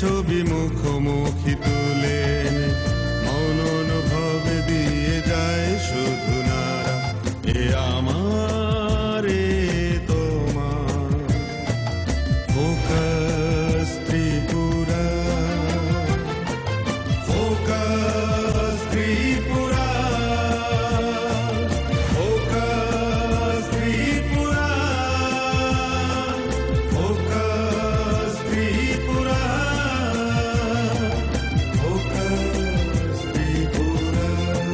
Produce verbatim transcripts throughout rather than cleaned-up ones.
ছবি মুখোমুখি তুলে মন অনুভব দিয়ে যায় শুধু নারা এ আমার এ তোমার focus Tripura focus Tripura focus Tripura focus Tripura focus Tripura.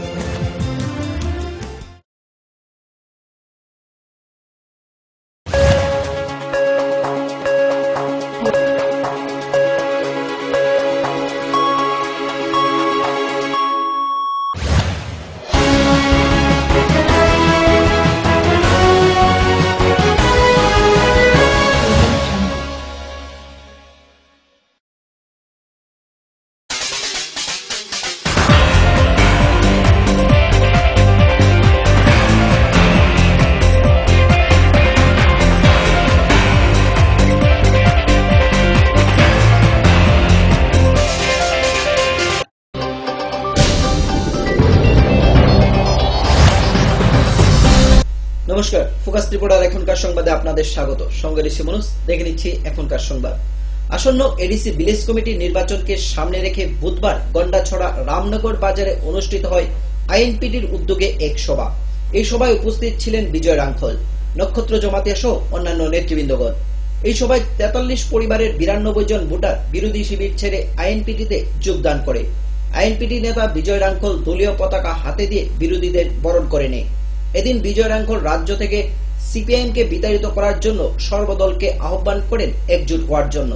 নমস্কার, ফোকাস ত্রিপুরার এখনকার সংবাদে আপনাদের স্বাগত। সঙ্গে ঋষি মনুষ। দেখে নিচ্ছি এখনকার সংবাদ। আসন্ন এডিসি ভিলেজ কমিটির নির্বাচনকে সামনে রেখে বুধবার গন্ডাছড়া রামনগর বাজারে অনুষ্ঠিত হয় আইএনপিটির উদ্যোগে এক সভা। এই সভায় উপস্থিত ছিলেন বিজয় রাঙ্খল, নক্ষত্র জমাতিয়া সহ অন্যান্য নেতৃবৃন্দগণ। এই সভায় তেতাল্লিশ পরিবারের বিরানব্বই জন ভোটার বিরোধী শিবির ছেড়ে আইএনপিটিতে যোগদান করে। আইএনপিটি নেতা বিজয় রাঙ্খল দলীয় পতাকা হাতে দিয়ে বিরোধীদের বরণ করে নেয়। এদিন বিজয় রাঙ্খল রাজ্য থেকে সিপিআইএম কে বিতাড়িত করার জন্য সর্বদলকে আহ্বান করেন একজোট হওয়ার জন্য।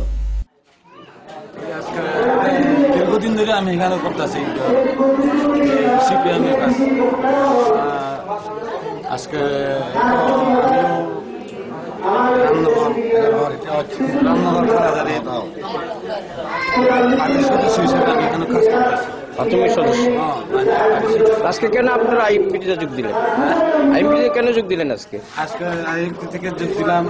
দীর্ঘদিন ধরে আমি এখানে করতেছি সিপিআইএম এর কাজ। আজকে রামনগর থানাদারে পার্টির সদস্য হিসেবে আমি এখানে কাজ করতেছি। প্রাথমিক সদস্য। আজকে কেন আপনারা আইএনপিটিতে যোগ দিলেন? আইএনপিটিতে কেন যোগ দিলেন আজকে? আজকে আইএনপি থেকে যোগ দিলাম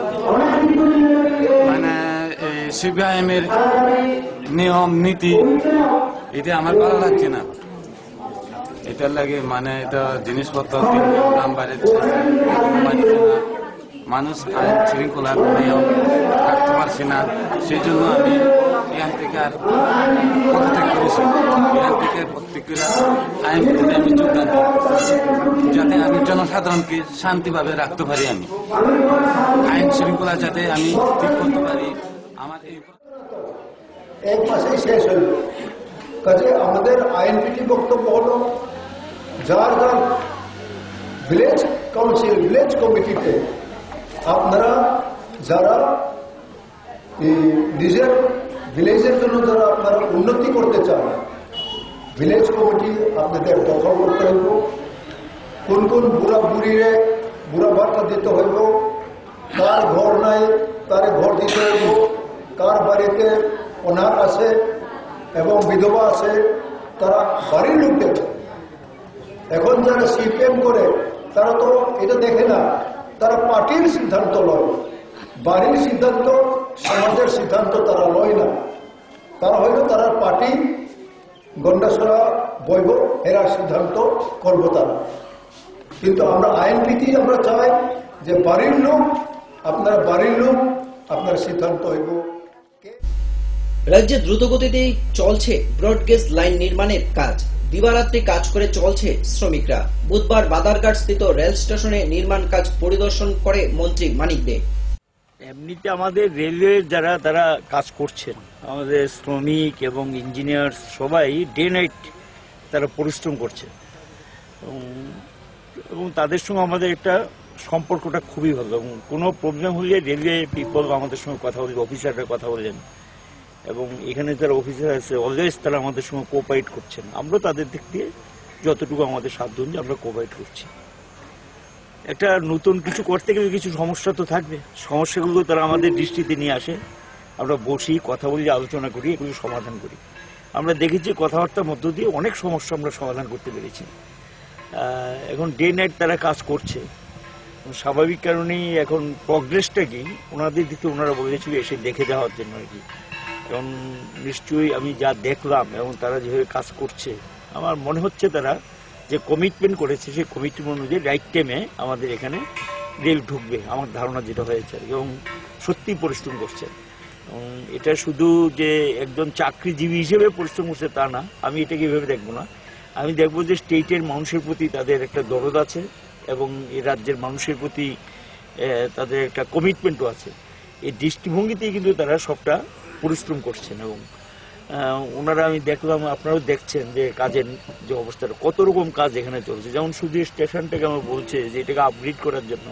মানে সিপিআইএম এর নিয়ম নীতি এটা আমার ভালো লাগছে না। এটার লাগে মানে এটা জিনিসপত্র দাম বাড়াচ্ছে, মানছে না মানুষ, আইন শৃঙ্খলার নিয়ম রাখতে পারছে না। সেই জন্য আমি এখান থেকে আর পদত্যাগ করেছি। এখান থেকে প্রত্যেকেরা আইনপিটিতে আমি যোগদান দিই, যাতে আমি জনসাধারণকে শান্তিভাবে রাখতে পারি। আমি আইন শৃঙ্খলা যাতে আমি ঠিক করতে পারি। আমার এই এক মাসেই শেষ হইল। কাজে আমাদের আইএনপিটি বক্তব্য হল, যার যার ভিলেজ কাউন্সিল ভিলেজ কমিটিতে আপনারা যারা নিজের ভিলেজের জন্য যারা আপনারা উন্নতি করতে চান, ভিলেজ কমিটি আপনাদের দখল করতে হইব। কোন কোন বুড়া বুড়িরে বুড়া ভাতা দিতে হইব, কার ঘর নাই তারে ঘর দিতে হইব, কার বাড়িতে অনাথ আছে এবং বিধবা আছে তারা বাড়ির লোক দেবে। এখন যারা সিপিএম করে তারা তো এটা দেখে না, তারা পার্টির সিদ্ধান্ত লয়, বাড়ির সিদ্ধান্ত সমাজের সিদ্ধান্ত তারা লয় না। তারা হইল তারা পার্টি গন্ডাছড়া বৈব এরার সিদ্ধান্ত করব তারা। কিন্তু আমরা আইএনপিটি আমরা চাই যে বাড়ির লোক, আপনার বাড়ির লোক আপনার সিদ্ধান্ত হইব। রাজ্যে দ্রুতগতিতেই চলছে ব্রডগেজ লাইন নির্মাণের কাজ। দিবারাত্রি কাজ করে চলছে শ্রমিকরা। বুধবার বাদারঘাট স্থিত রেল স্টেশনে নির্মাণ কাজ পরিদর্শন করে মন্ত্রী মানিক দে। এমনিতে আমাদের রেলওয়ে যারা তারা কাজ করছেন, আমাদের শ্রমিক এবং ইঞ্জিনিয়ার সবাই ডে নাইট তারা পরিশ্রম করছে এবং তাদের সঙ্গে আমাদের একটা সম্পর্কটা খুবই ভালো। এবং কোনো প্রবলেম হলে রেলওয়ে পিপল আমাদের সঙ্গে কথা বলবে, অফিসাররা কথা বললেন এবং এখানে যারা অফিসার আছে অলওয়েজ তারা আমাদের সঙ্গে কোঅপারেট করছেন। আমরা তাদের দিক দিয়ে যতটুকু আমাদের সাধ্য অনুযায়ী আমরা কোঅপারেট করছি। একটা নতুন কিছু করতে গেলে কিছু সমস্যা তো থাকবে, সমস্যাগুলো তারা আমাদের দৃষ্টিতে নিয়ে আসে, আমরা বসি কথা বলি, আলোচনা করি, এগুলো সমাধান করি। আমরা দেখেছি কথাবার্তার মধ্য দিয়ে অনেক সমস্যা আমরা সমাধান করতে পেরেছি। এখন ডে নাইট তারা কাজ করছে, স্বাভাবিক কারণেই এখন প্রগ্রেসটা কি ওনাদের দিকে ওনারা বলেছিল এসে দেখে যাওয়ার জন্য আর কি। এবং নিশ্চয়ই আমি যা দেখলাম এবং তারা যেভাবে কাজ করছে আমার মনে হচ্ছে তারা যে কমিটমেন্ট করেছে সেই কমিটমেন্ট অনুযায়ী রাইট টাইমে আমাদের এখানে রেল ঢুকবে আমার ধারণা যেটা হয়েছে এবং সত্যি পরিশ্রম করছে। এবং এটা শুধু যে একজন চাকরিজীবী হিসেবে পরিশ্রম করছে তা না, আমি এটাকে এভাবে দেখবো না। আমি দেখবো যে স্টেটের মানুষের প্রতি তাদের একটা দরদ আছে এবং এই রাজ্যের মানুষের প্রতি তাদের একটা কমিটমেন্টও আছে। এই দৃষ্টিভঙ্গিতেই কিন্তু তারা সবটা পরিশ্রম করছেন এবং ওনারা আমি দেখলাম, আপনারাও দেখছেন যে কাজের যে অবস্থাটা, কত রকম কাজ এখানে চলছে। যেমন শুধু স্টেশনটাকে আমার বলছে যে এটাকে আপগ্রেড করার জন্য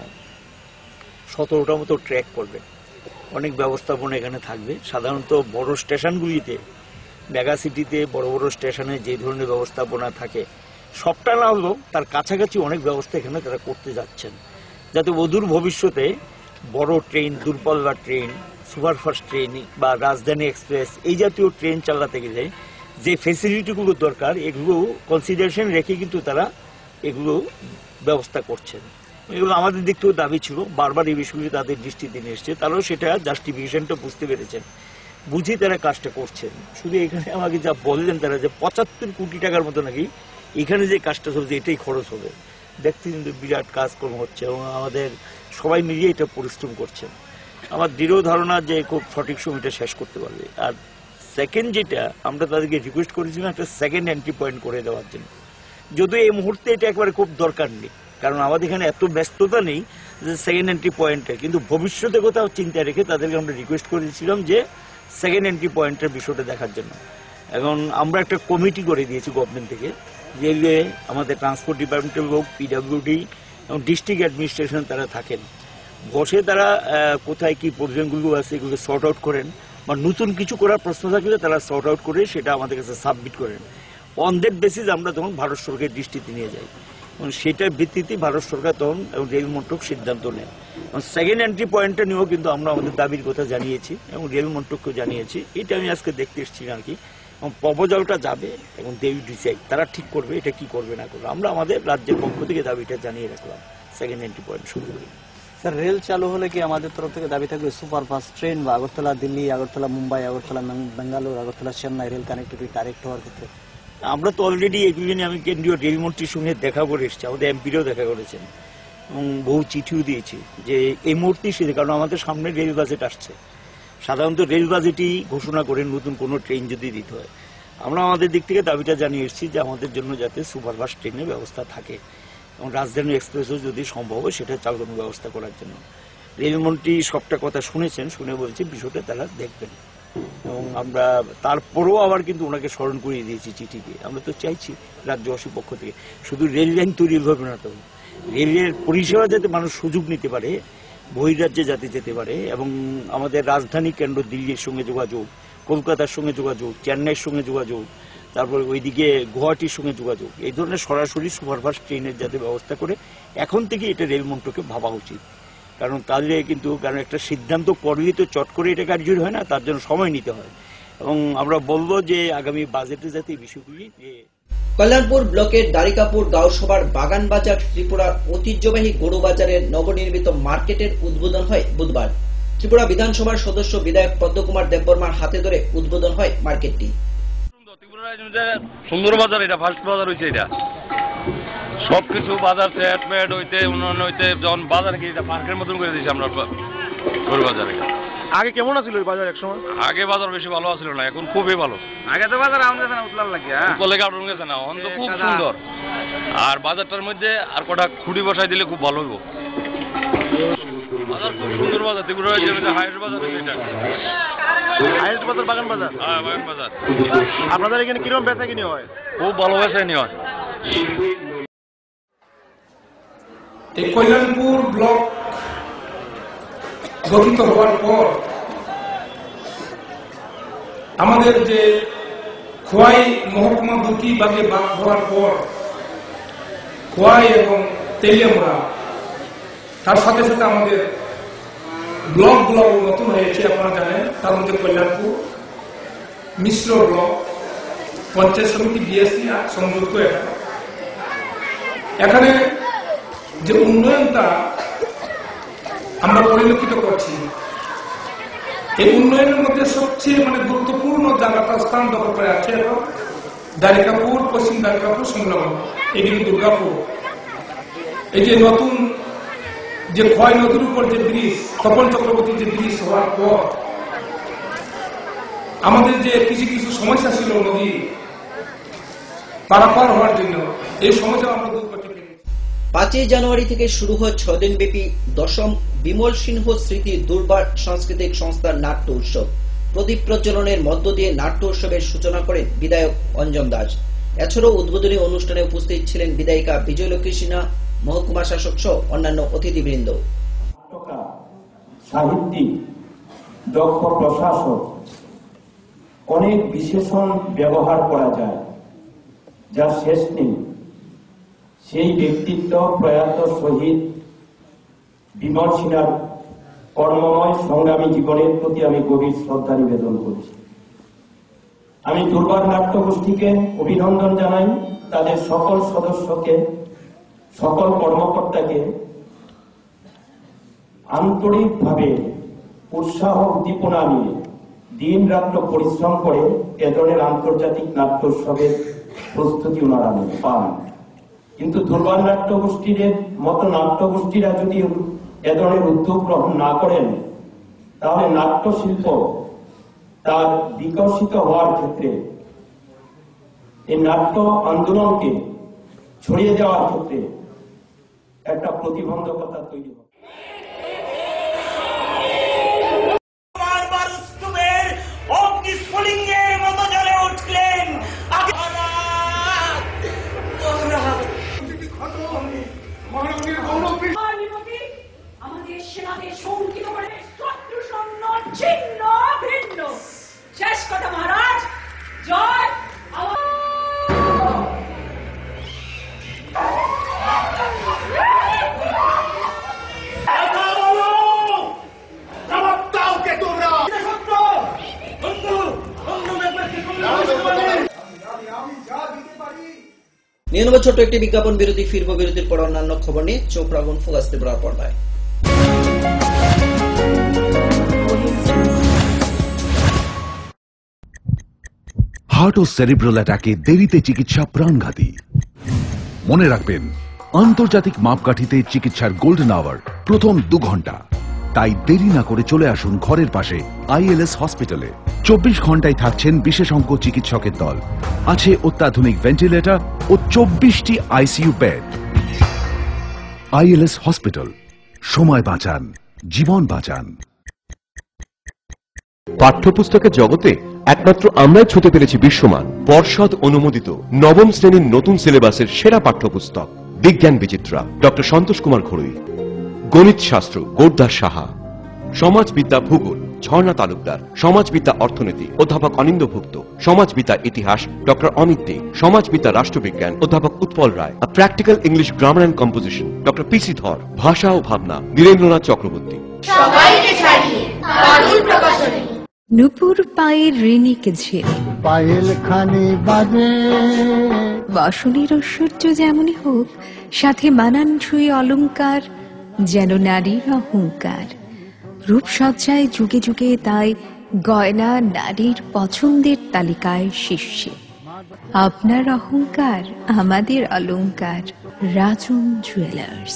সতেরোটা মতো ট্র্যাক করবে, অনেক ব্যবস্থাপনা এখানে থাকবে। সাধারণত বড় স্টেশনগুলিতে, মেগা সিটিতে বড় বড় স্টেশনে যে ধরনের ব্যবস্থাপনা থাকে সবটা না হলেও তার কাছাকাছি অনেক ব্যবস্থা এখানে তারা করতে যাচ্ছেন, যাতে অদূর ভবিষ্যতে বড় ট্রেন, দূরপাল্লার ট্রেন, সুপারফাস্ট ট্রেন বা রাজধানী এক্সপ্রেস এই জাতীয় ট্রেন চালাতে গেলে যে ফেসিলিটিগুলো দরকার এগুলো কনসিডারেশন রেখে কিন্তু তারা এগুলো ব্যবস্থা করছেন। এগুলো আমাদের দিক থেকেও দাবি ছিল, বারবার এই বিষয়গুলি তাদের দৃষ্টিতে নিয়ে এসছে, তারাও সেটা জাস্টিফিকেশনটা বুঝতে পেরেছেন, বুঝে তারা কাজটা করছেন। শুধু এখানে আমাকে যা বললেন তারা যে পঁচাত্তর কোটি টাকার মতো নাকি এখানে যে কাজটা চলছে এটাই খরচ হবে। দেখতে কিন্তু বিরাট কাজকর্ম হচ্ছে এবং আমাদের সবাই মিলিয়ে এটা পরিশ্রম করছেন। আমার দৃঢ় ধারণা যে খুব সঠিক সময়টা শেষ করতে পারবে। আর সেকেন্ড যেটা আমরা তাদেরকে রিকোয়েস্ট করেছিলাম একটা সেকেন্ড এন্ট্রি পয়েন্ট করে দেওয়ার জন্য, যদিও এই মুহূর্তে এটা একবারে খুব দরকার নেই, কারণ আমাদের এখানে এত ব্যস্ততা নেই যে সেকেন্ড এন্ট্রি পয়েন্টে, কিন্তু ভবিষ্যতে কোথাও চিন্তা রেখে তাদেরকে আমরা রিকোয়েস্ট করেছিলাম যে সেকেন্ড এন্ট্রি পয়েন্টের বিষয়টা দেখার জন্য। এখন আমরা একটা কমিটি করে দিয়েছি গভর্নমেন্ট থেকে, রেলওয়ে, আমাদের ট্রান্সপোর্ট ডিপার্টমেন্টের লোক, পিডব্লিউডি এবং ডিস্ট্রিক্ট অ্যাডমিনিস্ট্রেশন তারা থাকেন, বসে তারা কোথায় কি প্রবলেমগুলো আছে এগুলো সর্ট আউট করেন, বা নতুন কিছু করার প্রশ্ন থাকলে তারা সর্ট আউট করে সেটা আমাদের কাছে সাবমিট করেন। অন দ্যাট বেসিস আমরা তখন ভারত সরকারের দৃষ্টিতে নিয়ে যাই এবং সেটার ভিত্তিতে ভারত সরকার তখন এবং রেল মন্ত্রক সিদ্ধান্ত নেয়। সেকেন্ড এন্ট্রি পয়েন্টটা নিয়েও কিন্তু আমরা আমাদের দাবির কথা জানিয়েছি এবং রেল মন্ত্রককেও জানিয়েছি। এটা আমি আজকে দেখতে এসেছি আর কি। এবং প্রপোজালটা যাবে এবং দে উইল ডিসাইড, তারা ঠিক করবে এটা কি করবে না করবে। আমরা আমাদের রাজ্যের পক্ষ থেকে দাবিটা জানিয়ে রাখলাম সেকেন্ড এন্ট্রি পয়েন্ট শুরু করি। স্যার, রেল চালু হলে কি আমাদের তরফ থেকে দাবি থাকবে সুপারফাস্ট ট্রেন বা Agartala Delhi, Agartala Mumbai, Agartala Bengaluru, Agartala Chennai rail connectivity direct হওয়ার ক্ষেত্রে? আমরা তো অলরেডি এগুলি নিয়ে আমি কেন্দ্রীয় রেলমন্ত্রীর সঙ্গে দেখা করে এসেছি, আমাদের এমপিরাও দেখা করেছেন এবং বহু চিঠিও দিয়েছি যে এই মুহূর্তে সেটা, কারণ আমাদের সামনে রেল বাজেট আসছে। সাধারণত রেল বাজেটই ঘোষণা করেন নতুন কোনো ট্রেন যদি দিতে হয়। আমরা আমাদের দিক থেকে দাবিটা জানিয়ে এসেছি যে আমাদের জন্য যাতে সুপারফাস্ট ট্রেনের ব্যবস্থা থাকে এবং রাজধানী এক্সপ্রেসও যদি সম্ভব হয় সেটা চালানোর ব্যবস্থা করার জন্য। রেলমন্ত্রী সবটা কথা শুনেছেন, শুনে বলছে বিষয়টা তারা দেখবেন এবং আমরা তারপরেও আবার কিন্তু ওনাকে স্মরণ করিয়ে দিয়েছি চিঠি দিয়ে। আমরা তো চাইছি রাজ্যবাসীর পক্ষ থেকে শুধু রেল লাইন তৈরি হবে না, তো রেলের পরিষেবা যাতে মানুষ সুযোগ নিতে পারে, বহির্রাজ্যে যাতে যেতে পারে এবং আমাদের রাজধানী কেন্দ্র দিল্লির সঙ্গে যোগাযোগ, কলকাতার সঙ্গে যোগাযোগ, চেন্নাইয়ের সঙ্গে যোগাযোগ, তারপর ওইদিকে গুয়াহাটির সঙ্গে যোগাযোগ, এই ধরনের সরাসরি সুপারফাস্ট ট্রেনের যাতে ব্যবস্থা করে এখন থেকে এটা রেল মন্ত্রকে ভাবা উচিত। কারণ তাহলে কিন্তু কারণ একটা সিদ্ধান্ত করলে তো চট করে এটা কার্যকরী হয় না, তার জন্য সময় নিতে হয় এবং আমরা বলবো যে আগামী বাজেটে যাতে এই বিষয়গুলি। কল্যাণপুর ব্লকের দ্বারিকাপুর গাঁওসভার বাগানবাজার ত্রিপুরার ঐতিহ্যবাহী গরু বাজারের নবনির্মিত মার্কেটের উদ্বোধন হয় বুধবার। ত্রিপুরা বিধানসভার সদস্য বিধায়ক পদ্মকুমার দেববর্মার হাতে ধরে উদ্বোধন হয় মার্কেটটি। সুন্দর বাজার, এটা ফার্স্ট বাজার হয়েছে, এটা সবকিছু বাজার সেট মেট হইতে উন্নয়ন হইতে যখন বাজার কি এটা পার্কের মতন করে দিয়েছি আমরা গরু বাজারে। আগে কেমন আছিল ওই বাজার? একসময় আগে বাজার বেশি ভালো আছিল না, এখন খুবই ভালো। আগে তো বাজার আমাদের না উতলার লাগে, উতলা লেগে আউট গেছে না, এখন তো খুব সুন্দর। আর বাজারটার মধ্যে আর কটা খুঁটি বসাই দিলে খুব ভালো হইব। বাজার খুব সুন্দর বাজার, ত্রিপুরা হাইস্ট বাজার এটা, হাইস্ট বাজার বাগান বাজার। হ্যাঁ, বাগান বাজার। আপনাদের এখানে কিরকম বেচা কিনি হয়? খুব ভালো বেচা কিনি হয়। এই কল্যাণপুর ব্লক গঠিত হওয়ার পর আমাদের যে খোয়াই মহকুমা দুটি ভাগে ভাগ হওয়ার পর খোয়াই এবং তেলিয়ামুড়া, তার সাথে সাথে আমাদের ব্লক গুলো নতুন হয়েছে আপনারা জানেন। তার মধ্যে কল্যাণপুর মিশ্র ব্লক, পঞ্চায়েত সমিতি, বিএসসি সংযুক্ত। এখানে যে উন্নয়নটা আমরা পরিলক্ষিত করছি, এই উন্নয়নের মধ্যে সবচেয়ে মানে গুরুত্বপূর্ণ জায়গাটা স্থান দখল করে আছে এবং দ্বারিকাপুর, পশ্চিম দ্বারিকাপুর সংলগ্ন এদিকে দুর্গাপুর। এই যে নতুন যে ক্ষয় নদীর উপর যে ব্রিজ, তপন চক্রবর্তী যে ব্রিজ হওয়ার পর আমাদের যে কিছু কিছু সমস্যা ছিল নদী পারাপার হওয়ার জন্য, এই সমস্যা আমরা দূর করতে পেরেছি। পাঁচই জানুয়ারি থেকে শুরু হয় ছয় দিন ব্যাপী দশম বিমল সিংহ স্মৃতি দুর্বার সাংস্কৃতিক সংস্থার নাট্য উৎসব। প্রদীপ প্রজ্বলনের মধ্য দিয়ে নাট্য উৎসবের সূচনা করেন বিধায়ক অঞ্জন দাস। এছাড়াও উদ্বোধনী অনুষ্ঠানে উপস্থিত ছিলেন বিধায়িকা বিজয়লক্ষ্মী সিনহা, মহকুমা শাসক সহ অন্যান্য অতিথিবৃন্দ। সাহিত্যিক, দক্ষ প্রশাসক, অনেক বিশেষণ ব্যবহার করা যায় যা শেষ নেই। সেই ব্যক্তিত্ব প্রয়াত শহীদ বিমল সিনহার কর্মময় সংগ্রামী জীবনের প্রতি আমি গভীর শ্রদ্ধা নিবেদন করছি। আমি দুর্বার নাট্য গোষ্ঠীকে অভিনন্দন জানাই, তাদের সকল সদস্যকে, সকল কর্মকর্তাকে আন্তরিকভাবে উৎসাহ উদ্দীপনা নিয়ে দিন রাত্র পরিশ্রম করে এ ধরনের আন্তর্জাতিক নাট্য উৎসবের প্রস্তুতি ওনারা পান। কিন্তু দুর্বার নাট্য গোষ্ঠীর মতো নাট্য গোষ্ঠীরা যদি এ ধরনের উদ্যোগ গ্রহণ না করেন, তাহলে নাট্য শিল্প তার বিকশিত হওয়ার ক্ষেত্রে, এই নাট্য আন্দোলনকে ছড়িয়ে যাওয়ার ক্ষেত্রে একটা প্রতিবন্ধকতা তৈরি হবে। অগ্নিস্ফুলিঙ্গের মতো জ্বলে উঠলেন। আমাদের সেনাকে শঙ্কিত করে শত্রু সৈন্য ছিন্ন ভিন্ন। শেষ কথা মহারাজ, জয়। নিয়ে নেব ছোট্ট একটি বিজ্ঞাপন বিরতি, ফিরব বিরতির পর অন্যান্য খবর নিয়ে। চোখ রাখুন ফোকাস ত্রিপুরার পর্দায়। হার্ট ও সেরিব্রাল অ্যাটাকে দেরিতে চিকিৎসা প্রাণঘাতী। মনে রাখবেন, আন্তর্জাতিক মাপকাঠিতে চিকিৎসার গোল্ডেন আওয়ার প্রথম দু ঘন্টা। তাই দেরি না করে চলে আসুন ঘরের পাশে আইএলএস হসপিটালে। চব্বিশ ঘন্টায় থাকছেন বিশেষজ্ঞ চিকিৎসকের দল, আছে অত্যাধুনিক ভেন্টিলেটর ও চব্বিশটি আইসিইউ বেড। আইএলএস হসপিটাল, সময় বাঁচান, জীবন বাঁচান। পাঠ্যপুস্তকের জগতে একমাত্র আমরাই ছুঁতে পেরেছি বিশ্বমান পর্ষদ অনুমোদিত নবম শ্রেণীর নতুন সিলেবাসের সেরা পাঠ্যপুস্তক বিজ্ঞান বিচিত্রা, ডক্টর সন্তোষ কুমার ঘড়ুই। গণিত শাস্ত্র গোরদাস সাহা, সমাজবিদ্যা ভূগোল ঝর্ণা তালুকদার, সমাজবিদ্যা অর্থনীতি অধ্যাপক অনিন্দ্যভুক্ত, সমাজবিদ্যা ইতিহাস ডক্টর অমিত দে, সমাজবিদ্যা রাষ্ট্রবিজ্ঞান অধ্যাপক Utpal Roy, practical English grammar and composition doctor PC Dhar, ভাষা ও ভাবনা বীরেন্দ্রনাথ চক্রবর্তী। নুপুর পায়ের ঋণিক ঝিল, পায়েল খানি বাজে বাসনের ঐশ্বর্য যেমনই হোক, সাথে মানানসই অলংকার যেন নারীর অহংকার। রূপসজ্জায় যুগে যুগে তাই গয়না নারীর পছন্দের তালিকায় শীর্ষে। আপনার অহংকার আমাদের অলংকার, রাজন জুয়েলার্স।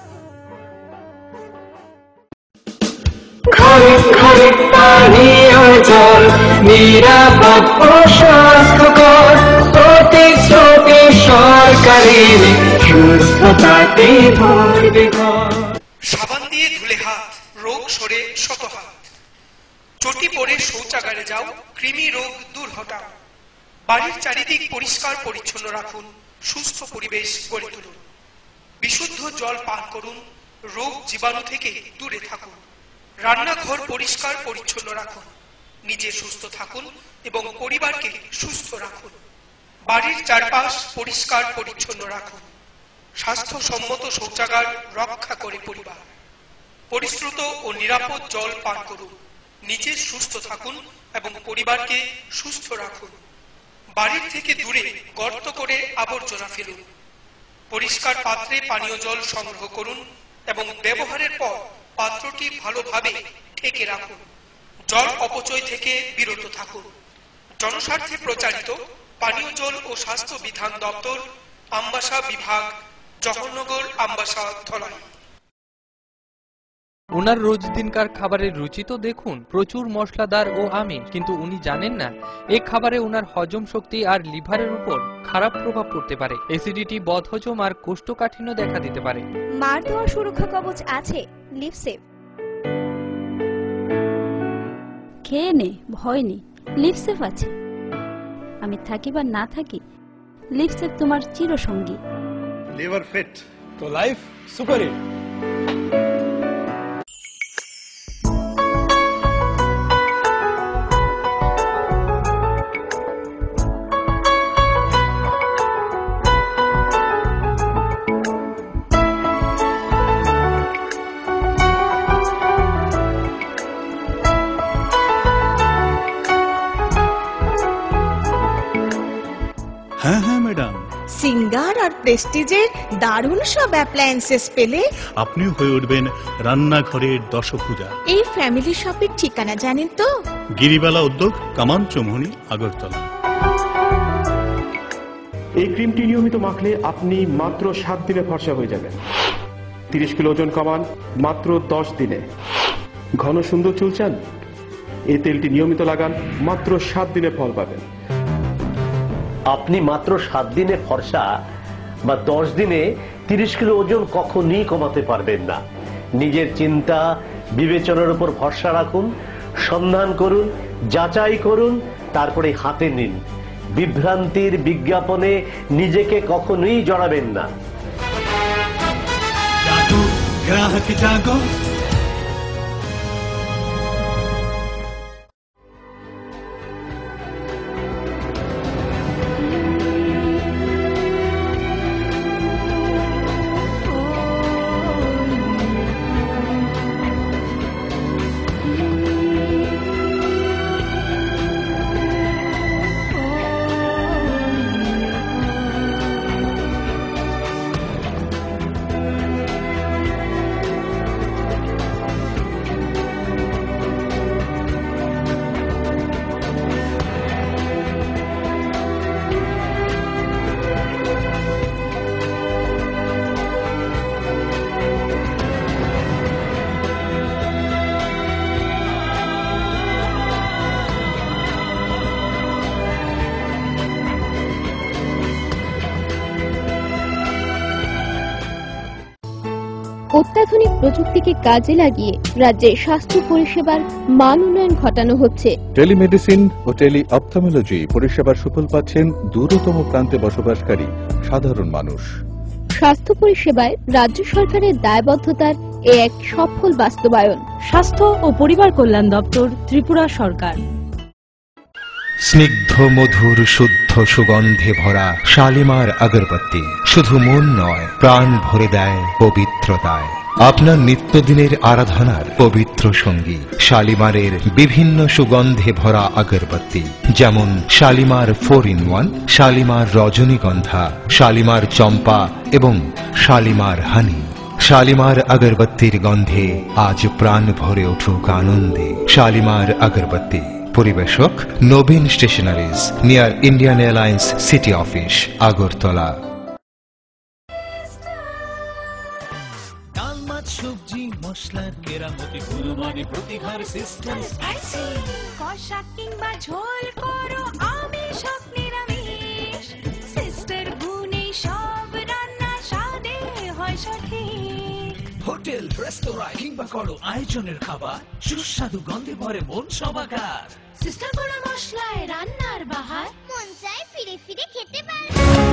ঘরে ঘরে পানীয় জল, নিরাপদ ও স্বাস্থ্যকর, প্রতিশ্রুতি সরকারের সুস্থতাতে ভরবে ঘর। সাবান দিয়ে ধুলে হাত, রোগ সরে শত হাত। চটি পরে শৌচাগারে যাও, কৃমি রোগ দূর হটাও। বাড়ির চারিদিক পরিষ্কার পরিচ্ছন্ন রাখুন, সুস্থ পরিবেশ গড়ে তুলুন। বিশুদ্ধ জল পান করুন, রোগ জীবাণু থেকে দূরে থাকুন। রান্নাঘর পরিষ্কার পরিচ্ছন্ন রাখুন, নিজে সুস্থ থাকুন এবং পরিবারকে সুস্থ রাখুন। বাড়ির চারপাশ পরিষ্কার পরিচ্ছন্ন রাখুন। স্বাস্থ্যসম্মত শৌচাগার রক্ষা করে পরিবার। পরিশ্রুত ও নিরাপদ জল পান করুন, নিজে সুস্থ থাকুন এবং পরিবারকে সুস্থ রাখুন। বাড়ির থেকে দূরে গর্ত করে আবর্জনা ফেলুন। পরিষ্কার পাত্রে পানীয় জল সংগ্রহ করুন এবং ব্যবহারের পর পাত্রটি ভালোভাবে ঢেকে রাখুন। জল অপচয় থেকে বিরত থাকুন। জনস্বার্থে প্রচারিত পানীয় জল ও স্বাস্থ্য বিধান দপ্তর, আমবাসা বিভাগ, জহরনগর, আমবাসা, ধলাই। ওনার রোজ দিনকার খাবারের রুচি তো দেখুন, প্রচুর মশলাদার ও আমিষ, কিন্তু উনি জানেন না এই খাবারে ওনার হজম শক্তি আর লিভারের উপর খারাপ প্রভাব পড়তে পারে। অ্যাসিডিটি, বদহজম আর কোষ্ঠকাঠিন্য দেখা দিতে পারে। মার দেওয়া সুরক্ষা কবচ আছে লিভসেভ। খেয়ে নে, ভয় নেই, লিভসেভ আছে। আমি থাকি বা না থাকি, লিভসেভ তোমার চিরসঙ্গী। লিভার ফিট তো লাইফ সুপার হিট। হ্যাঁ হ্যাঁ ম্যাডাম, সিঙ্গার আর প্রেস্টিজের দারুণ সব অ্যাপ্লায়েন্সেস পেলে আপনিও হয়ে উঠবেন রান্নাঘরের দশভুজা। এই ফ্যামিলি শপের ঠিকানা জানেন তো? গিরিবালা উদ্যোগ, কামান চৌমুহনী, আগরতলা। এই ক্রিমটি নিয়মিত মাখলে আপনি মাত্র সাত দিনে ফর্সা হয়ে যাবেন। তিরিশ কিলো ওজন কমান মাত্র দশ দিনে। ঘন সুন্দর চুল চান? এই তেলটি নিয়মিত লাগান, মাত্র সাত দিনে ফল পাবেন। আপনি মাত্র সাত দিনে ফর্সা বা দশ দিনে তিরিশ কিলো ওজন কখনই কমাতে পারবেন না। নিজের চিন্তা বিবেচনার উপর ভরসা রাখুন, সন্ধান করুন, যাচাই করুন, তারপরে হাতে নিন। বিভ্রান্তির বিজ্ঞাপনে নিজেকে কখনোই জড়াবেন না। গ্রাহক জাগো। অত্যাধুনিক প্রযুক্তিকে কাজে লাগিয়ে রাজ্যে স্বাস্থ্য পরিষেবার মান উন্নয়ন ঘটানো হচ্ছে। টেলিমেডিসিন ও টেলি অপথলমোলজি পরিষেবার সুফল পাচ্ছেন দূরতম প্রান্তে বসবাসকারী সাধারণ মানুষ। স্বাস্থ্য পরিষেবায় রাজ্য সরকারের দায়বদ্ধতার এ এক সফল বাস্তবায়ন। স্বাস্থ্য ও পরিবার কল্যাণ দপ্তর, ত্রিপুরা সরকার। স্নিগ্ধ মধুর শুদ্ধ সুগন্ধে ভরা শালিমার আগরবাতি শুধু মন নয়, প্রাণ ভরে দেয় পবিত্রতায়। আপনার নিত্যদিনের আরাধনার পবিত্র সঙ্গী শালিমারের বিভিন্ন সুগন্ধে ভরা আগরবাতি, যেমন Shalimar four in one, Shalimar Rajanigandha, Shalimar চম্পা এবং শালিমার হানি। শালিমার আগরবাতির গন্ধে আজ প্রাণ ভরে উঠুক আনন্দে। শালিমার আগরবাতি। পরিবেশক Nabin stationeries, near Indian Airlines city office, Agartala. ডাল, মাছ, সবজি, মশলার কেরামতি, গুণমানি প্রতিঘার সিস্টেম। কষা কিংবা ঝোল করো আমিষ হোক নিরামিষ, সিস্টার গুণে সব রান্না স্বাদে হয় সঠিক। হোটেল, রেস্তোরাঁ কিংবা করো আয়োজনের খাবার, সুস্বাদু গন্ধে ভরে মন সবাকার। সিস্টার গুঁড়ো মশলায় রান্নার বাহার, মন চায় ফিরে ফিরে খেতে পারে।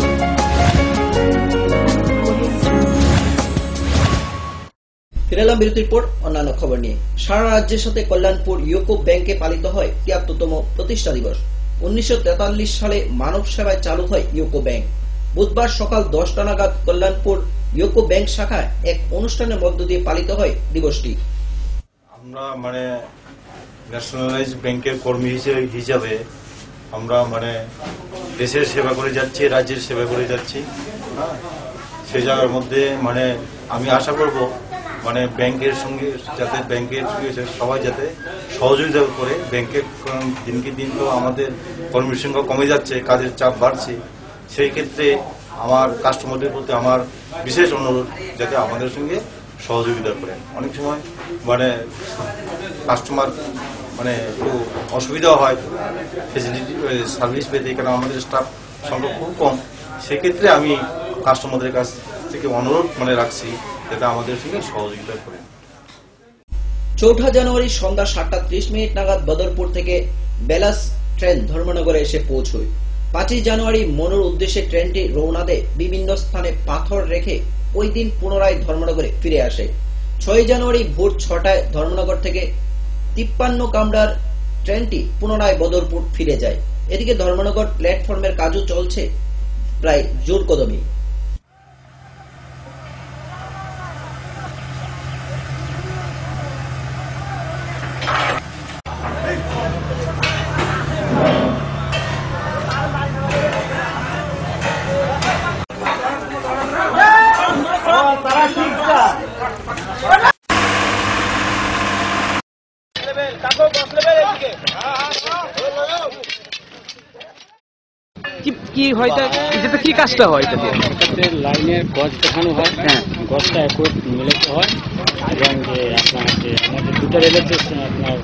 ফিরে এলাম বিরতির পর অন্যান্য খবর নিয়ে। সারা রাজ্যের সাথে কল্যাণপুর ইউকো ব্যাংকে পালিত হয় তিয়াত্তরতম প্রতিষ্ঠা দিবস। উনিশশো তেতাল্লিশ সালে মানব সেবায় চালু হয় ইউকো ব্যাংক। বুধবার সকাল দশটা নাগাদ কল্যাণপুর ইউকো ব্যাংক শাখায় এক অনুষ্ঠানের মধ্য দিয়ে পালিত হয় দিবসটি। আমরা মানে ন্যাশনালাইজ ব্যাংকের কর্মী হিসাবে আমরা মানে দেশের সেবা করে যাচ্ছি, রাজ্যের সেবা করে যাচ্ছি। সেই জায়গার মধ্যে মানে আমি আশা করব মানে ব্যাংকের সঙ্গে যাতে ব্যাংকের সবাই যাতে সহযোগিতা করে। ব্যাংকের দিনকে দিন তো আমাদের কর্মীর সংখ্যা কমে যাচ্ছে, কাজের চাপ বাড়ছে, সেই ক্ষেত্রে আমার কাস্টমারদের প্রতি আমার বিশেষ অনুরোধ যাতে আমাদের সঙ্গে সহযোগিতা করেন। অনেক সময় মানে কাস্টমার মানে একটু অসুবিধাও হয় ফেসিলিটি সার্ভিস পেতে, কারণ আমাদের স্টাফ সংখ্যা খুব কম। সেক্ষেত্রে আমি কাস্টমারদের কাছ থেকে অনুরোধ মানে রাখছি যাতে আমাদের সঙ্গে সহযোগিতা করেন। চৌঠা জানুয়ারি সন্ধ্যা সাতটা ত্রিশ মিনিট নাগাদ বদরপুর থেকে বেলাস ট্রেন ধর্মনগরে এসে পৌঁছয়। পাঁচই জানুয়ারি মনুর উদ্দেশ্যে ট্রেনটি রওনা দেয়, বিভিন্ন স্থানে পাথর রেখে ওই দিন পুনরায় ধর্মনগরে ফিরে আসে। ছয় জানুয়ারি ভোর ছটায় ধর্মনগর থেকে তিপ্পান্ন কামরার ট্রেনটি পুনরায় বদরপুর ফিরে যায়। এদিকে ধর্মনগর প্ল্যাটফর্মের কাজও চলছে প্রায় জোর কদমে। কি হয় এটা, কি কাজটা হয় এটা দিয়ে? লাইনের গজ দেখানো হয়, হ্যাঁ গজটা একটু মিলাতে হয়, এবং যে আপনার যে আমাদের দুটো রেলের যে আপনার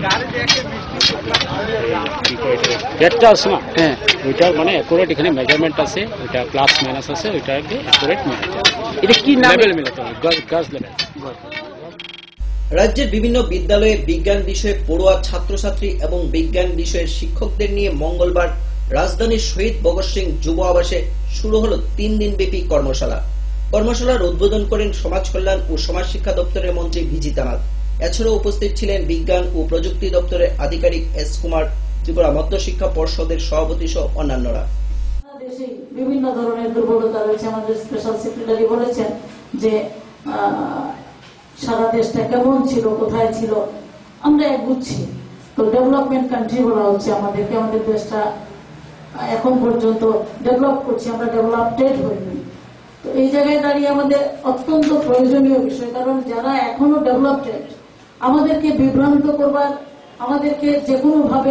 গেটটা আছে না, হ্যাঁ ওইটার মানে অ্যাকুরেট এখানে মেজারমেন্ট আছে, ওইটা প্লাস মাইনাস আছে, ওইটাকে অ্যাকুরেট মিলাতে হয়। এটা কি লেভেল মিলাতে হয়? গজ গজ লেভেল। রাজ্যের বিভিন্ন বিদ্যালয়ে বিজ্ঞান বিষয়ে পড়ুয়া ছাত্রছাত্রী এবং বিজ্ঞান বিষয়ের শিক্ষকদের নিয়ে মঙ্গলবার রাজধানীর শহীদ ভগৎ সিং যুব আবাসে শুরু হলো তিন দিন ব্যাপী কর্মশালা। কর্মশালার উদ্বোধন করেন সমাজ কল্যাণ ও সমাজ শিক্ষা দপ্তরের মন্ত্রী ভিজিতা নাথ। এছাড়াও উপস্থিত ছিলেন বিজ্ঞান ও প্রযুক্তি দপ্তরের আধিকারিক এস কুমার, ত্রিপুরা মধ্য শিক্ষা পর্ষদের সভাপতি সহ অন্যান্যরা। বিভিন্ন ধরনের দুর্বলতা রয়েছে, আমাদের স্পেশাল সেক্রেটারি বলেছেন যে সারা দেশটা কেমন ছিল, কোথায় ছিল, আমরা এক বুঝছি। তো ডেভেলপমেন্ট কান্ট্রি বলা হচ্ছে আমাদেরকে, আমাদের দেশটা এখন পর্যন্ত ডেভেলপ করছি, আমরা ডেভেলপটেড হইনি। তো এই জায়গায় দাঁড়িয়ে আমাদের অত্যন্ত প্রয়োজনীয় বিষয়, কারণ যারা এখনো ডেভেলপটেড আমাদেরকে বিভ্রান্ত করবার, আমাদেরকে যে কোনো ভাবে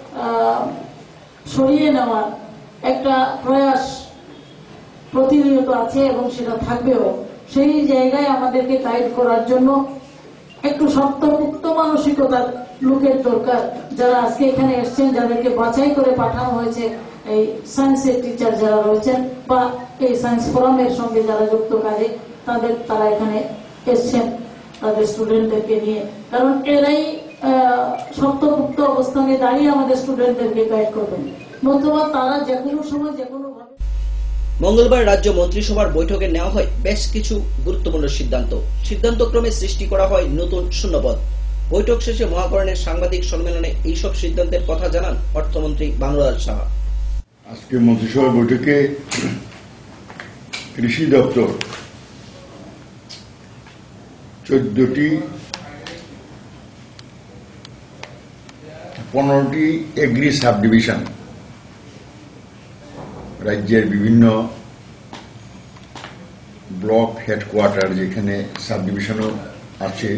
সরিয়ে নেওয়ার একটা প্রয়াস প্রতিনিয়ত আছে এবং সেটা থাকবেও। সেই জায়গায় আমাদেরকে গাইড করার জন্য একটু শক্তপোক্ত মানসিকতার লোকের দরকার, যারা আজকে এখানে এসছেন, যাদেরকে বাছাই করে পাঠানো হয়েছে, এই সায়েন্সের টিচার যারা রয়েছেন বা এই সায়েন্স ফোরামের সঙ্গে যারা যুক্ত কাজে, তাদের তারা এখানে এসছেন তাদের স্টুডেন্টদেরকে নিয়ে, কারণ এরাই শক্তপোক্ত অবস্থানে দাঁড়িয়ে আমাদের স্টুডেন্টদেরকে গাইড করবেন, নতুবা তারা যে কোনো সময় যে কোনো ভাবে। মঙ্গলবার রাজ্য মন্ত্রিসভার বৈঠকে নেওয়া হয় বেশ কিছু গুরুত্বপূর্ণ সিদ্ধান্ত। সিদ্ধান্তক্রমে সৃষ্টি করা হয় নতুন শূন্যপদ। বৈঠক শেষে মহাকরণের সাংবাদিক সম্মেলনে এইসব সিদ্ধান্তের কথা জানান অর্থমন্ত্রী বানুলাল সাহা। আজকে মন্ত্রিসভার বৈঠকে কৃষি দপ্তর চোদ্দটি পনেরোটি এগ্রি সাব ডিভিশন রাজ্যের বিভিন্ন ব্লক হেডকোয়ার্টার, যেখানে সাব ডিভিশনও আছে,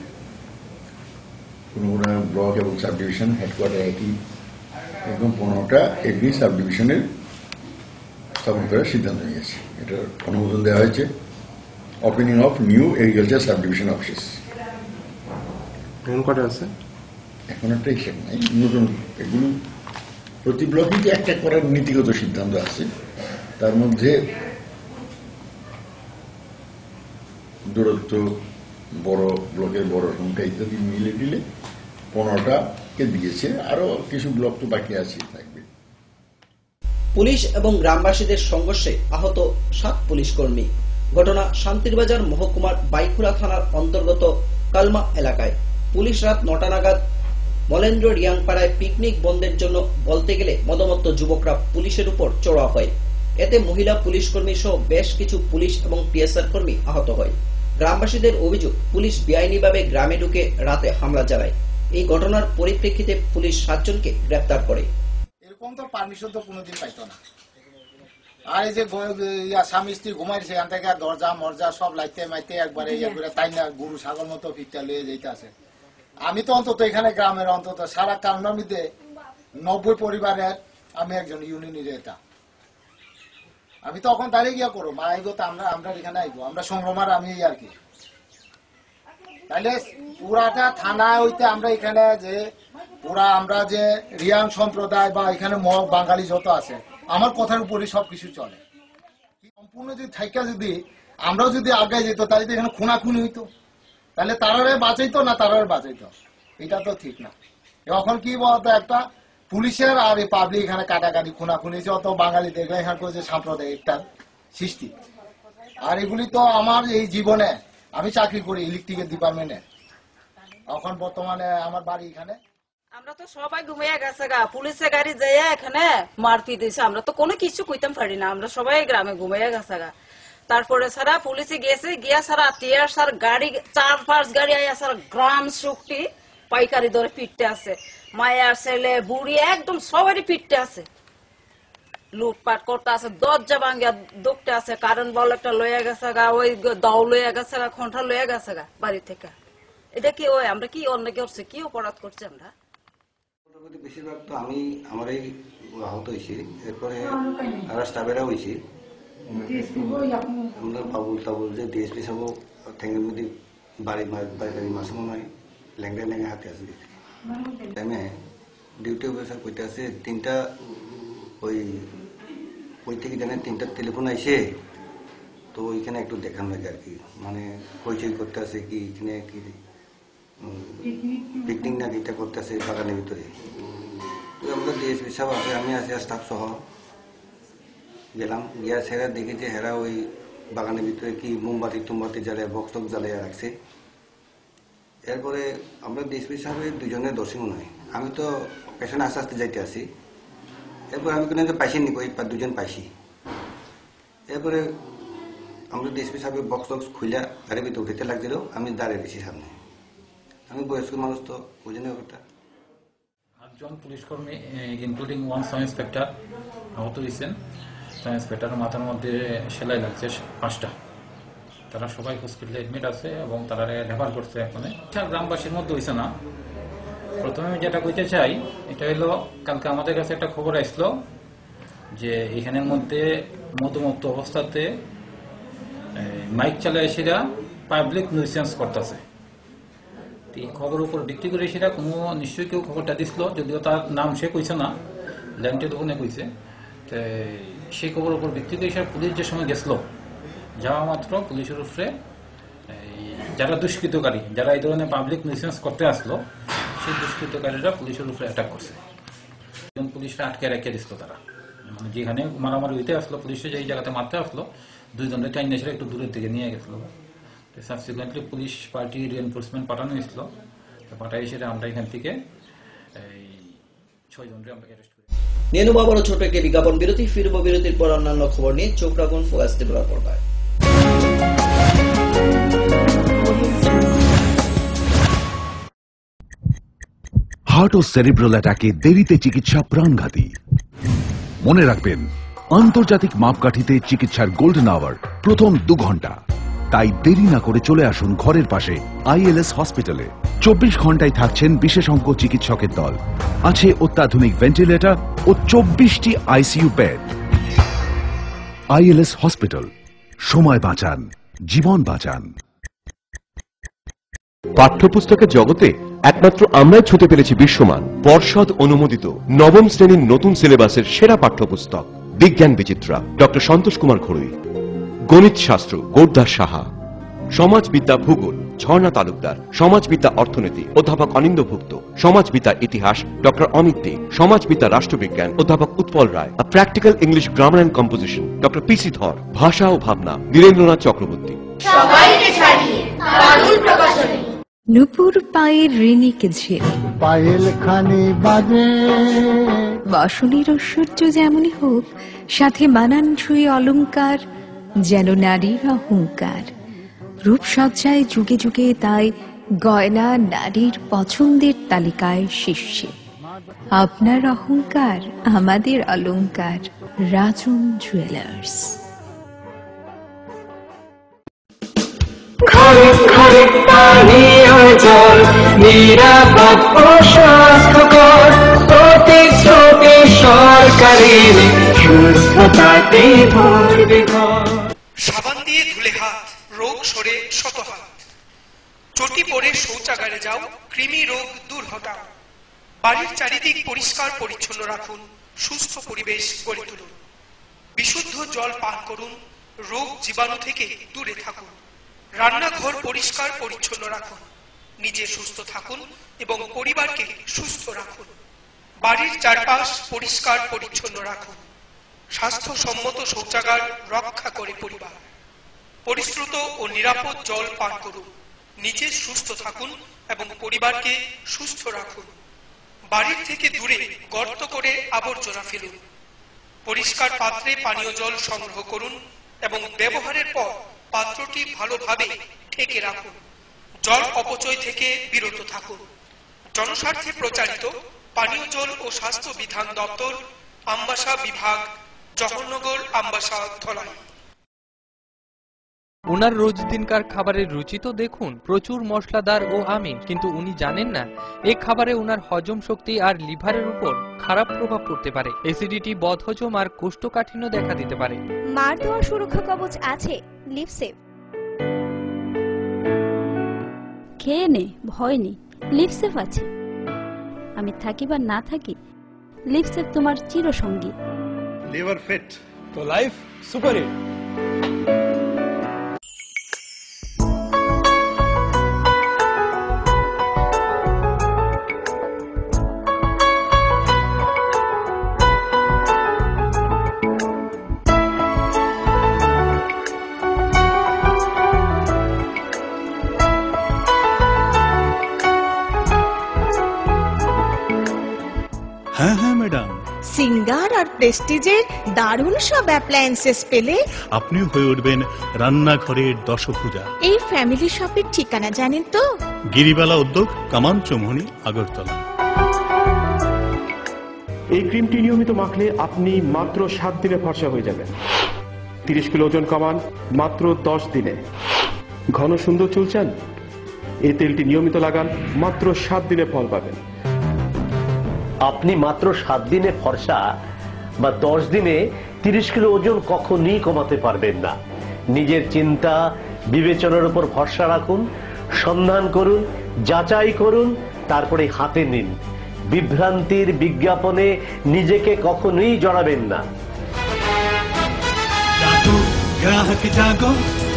কোনো কোনো ব্লক এবং সাব ডিভিশন হেডকোয়ার্টার একই, এবং পনেরোটা এগ্রি সাব ডিভিশনের স্থাপন করার সিদ্ধান্ত নিয়েছে। এটার অনুমোদন দেওয়া হয়েছে। Opening of new agriculture sub division office এখন কটা আছে, এখন একটা হিসেব নাই, নতুন এগুলো প্রতি ব্লকে যে একটা করার নীতিগত সিদ্ধান্ত আছে, তার মধ্যে দূরত্ব, বড় ব্লকের বড় সংখ্যা ইত্যাদি মিলে দিলে পনেরোটাকে দিয়েছে, আরো কিছু ব্লক তো বাকি আছে থাকবে। পুলিশ এবং গ্রামবাসীদের সংঘর্ষে আহত সাত পুলিশ কর্মী। ঘটনা শান্তিরবাজার মহকুমার বাইখুড়া থানার অন্তর্গত কালমা এলাকায়। পুলিশ রাত নটা নাগাদ মলেন্দ্র রিয়াংপাড়ায় পিকনিক বন্ধের জন্য বলতে গেলে মদমত্ত যুবকরা পুলিশের উপর চড়া হয়। এতে মহিলা পুলিশ কর্মী সহ বেশ কিছু পুলিশ এবং পিএসআর কর্মী আহত হয়। গ্রামবাসীদের অভিযোগ, পুলিশ বেআইনিভাবে গ্রামে ঢুকে রাতে হামলা চালায়। এই ঘটনার পরিপ্রেক্ষিতে পুলিশ সাতজনকে গ্রেপ্তার করে। এরকম তো পারমিশন তো কোনোদিন পাইতো না। আর এই যে স্বামী স্ত্রী ঘুমাইছে সেখান থেকে দরজা মরজা সব লাইতে মাইতে একবারে ইয়ে করে তাই না গরু ছাগল মতো ফিটটা লয়ে যেতে আছে। আমি তো অন্তত এখানে গ্রামের অন্তত সারা কারণের মধ্যে নব্বই পরিবারের আমি একজন ইউনিয়নের নেতা। আমি তখন দাঁড়িয়ে গিয়া করবো মা আইব তো আমরা আমরা এখানে আইবো আমরা সংগ্রামার আমি আর কি। তাহলে পুরাটা থানা হইতে আমরা এখানে যে পুরা আমরা যে রিয়াং সম্প্রদায় বা এখানে মগ বাঙালি যত আছে আমার কথার উপরে সবকিছু চলে। সম্পূর্ণ যদি থাইকা যদি আমরাও যদি আগে যেত তাহলে তো এখানে খুনাখুনি হইতো, তাহলে তারারে বাঁচাইতো না তারারে বাঁচাইতো, এটা তো ঠিক না। এখন কি বলতো একটা পুলিশের আর এই পাবলিক এখানে কাটাকাটি খুনাখুনি অত বাঙালি দেখলে এখানে যে সাম্প্রদায়িক একটা সৃষ্টি। আর এগুলি তো আমার এই জীবনে আমি চাকরি করি ইলেকট্রিকের ডিপার্টমেন্টে, এখন বর্তমানে আমার বাড়ি এখানে। আমরা তো সবাই ঘুমিয়ে গেছে গা, পুলিশের গাড়ি যেয়ে এখানে মারপিট দিয়েছে, আমরা তো কোনো কিছু কইতাম পারি না, আমরা সবাই গ্রামে ঘুমিয়ে গেছে গা। তারপরে সারা পুলিশে গেছে গিয়া সারা টিয়ার সার গাড়ি চার পাঁচ গাড়ি আয়া সারা গ্রাম শক্তি পাইকারি ধরে পিটতে আছে, মায়ের ছেলে বুড়ি একদম সবারই পিটতে আছে, লুটপাট করতে আছে, দরজা ভাঙ্গিয়া দুঃখতে আছে, কারেন্ট বল একটা লয়ে গেছে গা, ওই দাও লয়ে গেছে গা, খন্ঠা লয়ে গেছে গা বাড়ি থেকে। এটা কি ওই আমরা কি অন্য করছে কি অপরাধ করছি আমরা? বেশিরভাগ তো আমি আমারই আহত হয়েছি, এরপরে আর স্টাফেরা হয়েছি আমরা বাবুল টাবুল যে ডিএসপি সব ঠেঙ্গের মধ্যে বাড়ি বাড়ি বাড়ি মাসে মনে হয় ল্যাংড়া ল্যাংড়া হাতে আছে টাইমে ডিউটি অফিসার কইতে আছে তিনটা ওই ওই থেকে জানে তিনটা টেলিফোন আইসে, তো ওইখানে একটু দেখান লাগে আর কি, মানে হইচই করতে আছে কি এখানে কি পিকনিক না কিটা করতেছে বাগানের ভিতরে। তো আমরা ডিএসপি সাহেব আছে আমি আছি স্টাফ সহ গেলাম, গিয়া সেরা দেখি যে হেরা ওই বাগানের ভিতরে কি মোমবাতি টুমবাতি জ্বালিয়ে বক্স টক জ্বালিয়ে রাখছে। এরপরে আমরা ডিএসপি সাহেবের দুজনের দোষী মনে হয়, আমি তো পেছনে আস্তে আস্তে যাইতে আসি, এরপরে আমি কোনো পাইছি নি কই দুজন পাইছি। এরপরে আমরা ডিএসপি সাহেবের বক্স টক্স খুলে গাড়ির ভিতরে উঠতে লাগছিল, আমি দাঁড়িয়ে দিছি সামনে, আমি বয়স্ক মানুষ তো বুঝি না ব্যাপারটা। আটজন পুলিশ কর্মী ইনক্লুডিং ওয়ান সাব ইন্সপেক্টর আহত হয়েছেন, সাব ইন্সপেক্টরের মাথার মধ্যে সেলাই লাগছে পাঁচটা, তারা সবাই হসপিটালে এডমিট আছে এবং তারা রেফার করছে। এখানে গ্রামবাসীর মধ্যে হয়েছে না। প্রথমে আমি যেটা কইতে চাই এটা হলো কালকে আমাদের কাছে একটা খবর আসলো যে এখানের মধ্যে মধ্যমুক্ত অবস্থাতে মাইক চালায় সেরা পাবলিক নিউসেন্স করতেছে। এই খবর উপর ভিত্তি করে সেটা কোনো নিশ্চয়ই কেউ খবরটা দিছিল, যদিও তার নাম সে কইছে না, ল্যান্ডে দোকানে কইছে। তো সেই খবর উপর ভিত্তি করে সে পুলিশ যে সময় গেছিল, যাওয়া মাত্র পুলিশের উপরে যারা দুষ্কৃতকারী যারা এই ধরনের পাবলিক নিউসেন্স করতে আসলো সেই দুষ্কৃতকারীরা পুলিশের উপরে অ্যাটাক করছে। পুলিশরা আটকে রেখে দিছিল, তারা মানে যেখানে মারামারি হইতে আসলো পুলিশে যেই জায়গাতে মারতে আসলো দুইজনের টাইম এসে একটু দূরের দিকে নিয়ে গেছিল। সাবসিকুয়েন্টলি পুলিশ পার্টি রিএনফোর্সমেন্ট পাঠানো হয়েছিল, পাঠাই এসে আমরা এখান থেকে এই ছয় জনকে আমরা অ্যারেস্ট করি। নিয়ে নেব আবারও ছোট একটি বিজ্ঞাপন বিরতি, ফিরব বিরতির পর অন্যান্য খবর নিয়ে। চোখ রাখুন ফোকাস ত্রিপুরা পর্দায়। হার্ট ও সেরিব্রাল অ্যাটাকে দেরিতে চিকিৎসা প্রাণঘাতী। মনে রাখবেন, আন্তর্জাতিক মাপকাঠিতে চিকিৎসার গোল্ডেন আওয়ার প্রথম দু ঘন্টা। তাই দেরি না করে চলে আসুন ঘরের পাশে আইএলএস হসপিটালে। চব্বিশ ঘন্টায় থাকছেন বিশেষজ্ঞ চিকিৎসকের দল, আছে অত্যাধুনিক ভেন্টিলেটর ও চব্বিশটি আইসিইউ বেড। আইএলএস হসপিটাল, সময় বাঁচান, জীবন বাঁচান। পাঠ্যপুস্তকের জগতে একমাত্র আমরাই ছুঁতে পেরেছি বিশ্বমান পর্ষদ অনুমোদিত নবম শ্রেণীর নতুন সিলেবাসের সেরা পাঠ্যপুস্তক বিজ্ঞান বিচিত্রা ডক্টর সন্তোষ কুমার ঘড়ুই, গণিত শাস্ত্র গোরদাস সাহা, সমাজবিদ্যা ভূগোল ঝর্ণা তালুকদার, সমাজবিদ্যা অর্থনীতি অধ্যাপক অনিন্দ্যভুক্ত, সমাজবিদ্যা ইতিহাস ডক্টর অমিত দে, সমাজবিদ্যা রাষ্ট্রবিজ্ঞান অধ্যাপক Utpal Roy, practical English grammar and composition doctor PC Dhar, ভাষা ও ভাবনা বীরেন্দ্রনাথ চক্রবর্তী। নুপুর পায়ের ঋণিক ঝিল পায়েল খানি বাজে, বসনের ঐশ্বর্য যেমনই হোক, সাথে মানানসই অলংকার যেন নারীর অহংকার। রূপসজ্জায় যুগে যুগে তাই গয়না নারীর পছন্দের তালিকায় শীর্ষে। আপনার অহংকার আমাদের অলংকার। রাজন জুয়েলার্স। ঘরে ঘরে পানীয় জল নিরাপদ ও স্বাস্থ্যকর প্রতিশ্রুতি সরকারের সুস্থতাতে ভরবে ঘর। সাবান দিয়ে ধুলে হাত, রোগ সরে শত হাত। চটি পরে শৌচাগারে যাও, কৃমি রোগ দূর হটাও। বাড়ির চারিদিক পরিষ্কার পরিচ্ছন্ন রাখুন, সুস্থ পরিবেশ গড়ে তুলুন। বিশুদ্ধ জল পান করুন, রোগ জীবাণু থেকে দূরে থাকুন। রান্নাঘর পরিষ্কার পরিচ্ছন্ন রাখুন, নিজে সুস্থ থাকুন এবং পরিবারকে সুস্থ রাখুন। বাড়ির চারপাশ পরিষ্কার পরিচ্ছন্ন রাখুন। স্বাস্থ্যসম্মত শৌচাগার রক্ষা করে পরিবার। পরিশ্রুত ও নিরাপদ জল পান করুন, নিজে সুস্থ থাকুন এবং পরিবারকে সুস্থ রাখুন। বাড়ির থেকে দূরে গর্ত করে আবর্জনা ফেলুন। পরিষ্কার পাত্রে পানীয় জল সংগ্রহ করুন এবং ব্যবহারের পর পাত্রটি ভালোভাবে ঢেকে রাখুন। জল অপচয় থেকে বিরত থাকুন। জনস্বার্থে প্রচারিত পানীয় জল ও স্বাস্থ্য বিধান দপ্তর, আমবাসা বিভাগ, জহরনগর, আমবাসা, ধলাই। ওনার রোজ দিনকার খাবারের রুচি তো দেখুন, প্রচুর মশলাদার ও আমিষ, কিন্তু উনি জানেন না এই খাবারে ওনার হজম শক্তি আর লিভারের উপর খারাপ প্রভাব পড়তে পারে। অ্যাসিডিটি, বদহজম আর কোষ্ঠকাঠিন্য দেখা দিতে পারে। মার দেওয়া সুরক্ষা কবচ আছে লিভসেভ। খেয়ে নে, ভয় নেই, লিভসেভ আছে। আমি থাকি বা না থাকি, লিভসেভ তোমার চিরসঙ্গী। লিভার ফিট তো লাইফ সুপার হিট। হ্যাঁ হ্যাঁ ম্যাডাম, সিঙ্গার আর প্রেস্টিজের দারুণ সব অ্যাপ্লায়েন্সেস পেলে আপনিও হয়ে উঠবেন রান্নাঘরের দশভুজা। এই ফ্যামিলি শপের ঠিকানা জানেন তো? গিরিবালা উদ্যোগ, কামান চৌমুহনী, আগরতলা। এই ক্রিমটি নিয়মিত মাখলে আপনি মাত্র সাত দিনে ফর্সা হয়ে যাবেন। তিরিশ কিলো ওজন কমান মাত্র দশ দিনে। ঘন সুন্দর চুল চান? এই তেলটি নিয়মিত লাগান, মাত্র সাত দিনে ফল পাবেন। আপনি মাত্র সাত দিনে ফর্সা বা দশ দিনে তিরিশ কিলো ওজন কখনই কমাতে পারবেন না। নিজের চিন্তা বিবেচনার উপর ভরসা রাখুন, সন্ধান করুন, যাচাই করুন, তারপরে হাতে নিন। বিভ্রান্তির বিজ্ঞাপনে নিজেকে কখনোই জড়াবেন না। গ্রাহক জাগো।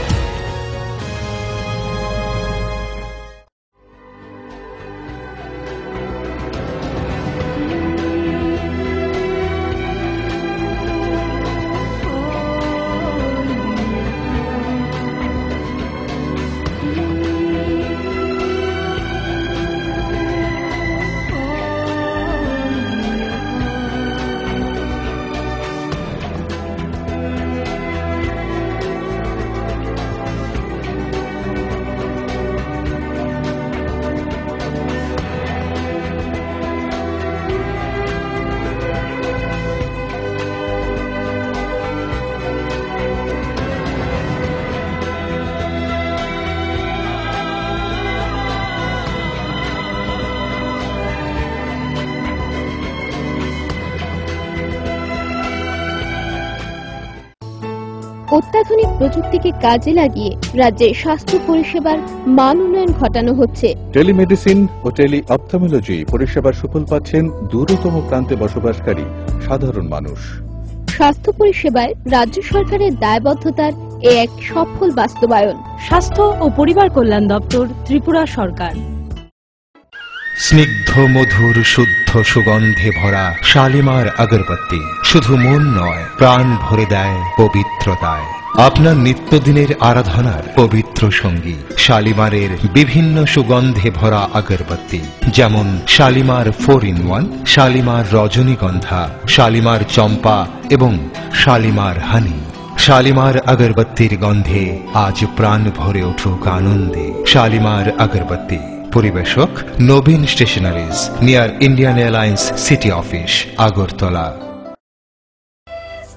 অত্যাধুনিক প্রযুক্তিকে কাজে লাগিয়ে রাজ্যে স্বাস্থ্য পরিষেবার মান উন্নয়ন ঘটানো হচ্ছে। টেলিমেডিসিন ও টেলি অপথলমোলজি পরিষেবার সুফল পাচ্ছেন দূরতম প্রান্তে বসবাসকারী সাধারণ মানুষ। স্বাস্থ্য পরিষেবায় রাজ্য সরকারের দায়বদ্ধতার এ এক সফল বাস্তবায়ন। স্বাস্থ্য ও পরিবার কল্যাণ দপ্তর, ত্রিপুরা সরকার। স্নিগ্ধ মধুর শুদ্ধ সুগন্ধে ভরা শালিমার আগরবাতি শুধু মন নয়, প্রাণ ভরে দেয় পবিত্রতায়। আপনার নিত্যদিনের আরাধনার পবিত্র সঙ্গী শালিমারের বিভিন্ন সুগন্ধে ভরা আগরবাতি, যেমন Shalimar four in one, Shalimar Rajanigandha, Shalimar চম্পা এবং শালিমার হানি। শালিমার আগরবাতির গন্ধে আজ প্রাণ ভরে উঠুক আনন্দে। শালিমার আগরবাতি। পরিবেশক Nabin stationeries, near Indian Airlines city office, Agartala.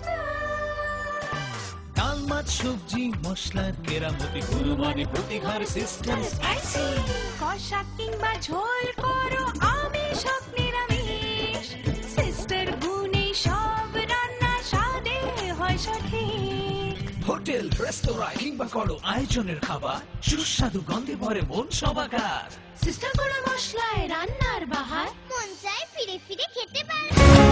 মশলার কেরামতি গুণমানে প্রতি ঘর সিস্টেম স্পাইসি কষা কিংবা ঝোল করো আমিষ হোক নিরামিষ সিস্টার গুণে সব রান্না স্বাদে হয় সঠিক। হোটেল রেস্তোরাঁ কিংবা করো আয়োজনের খাবার সুস্বাদু গন্ধে ভরে মন সবাকার। সিস্টার গুঁড়ো মশলায় রান্নার বাহার মন চায় ফিরে ফিরে খেতে পারে।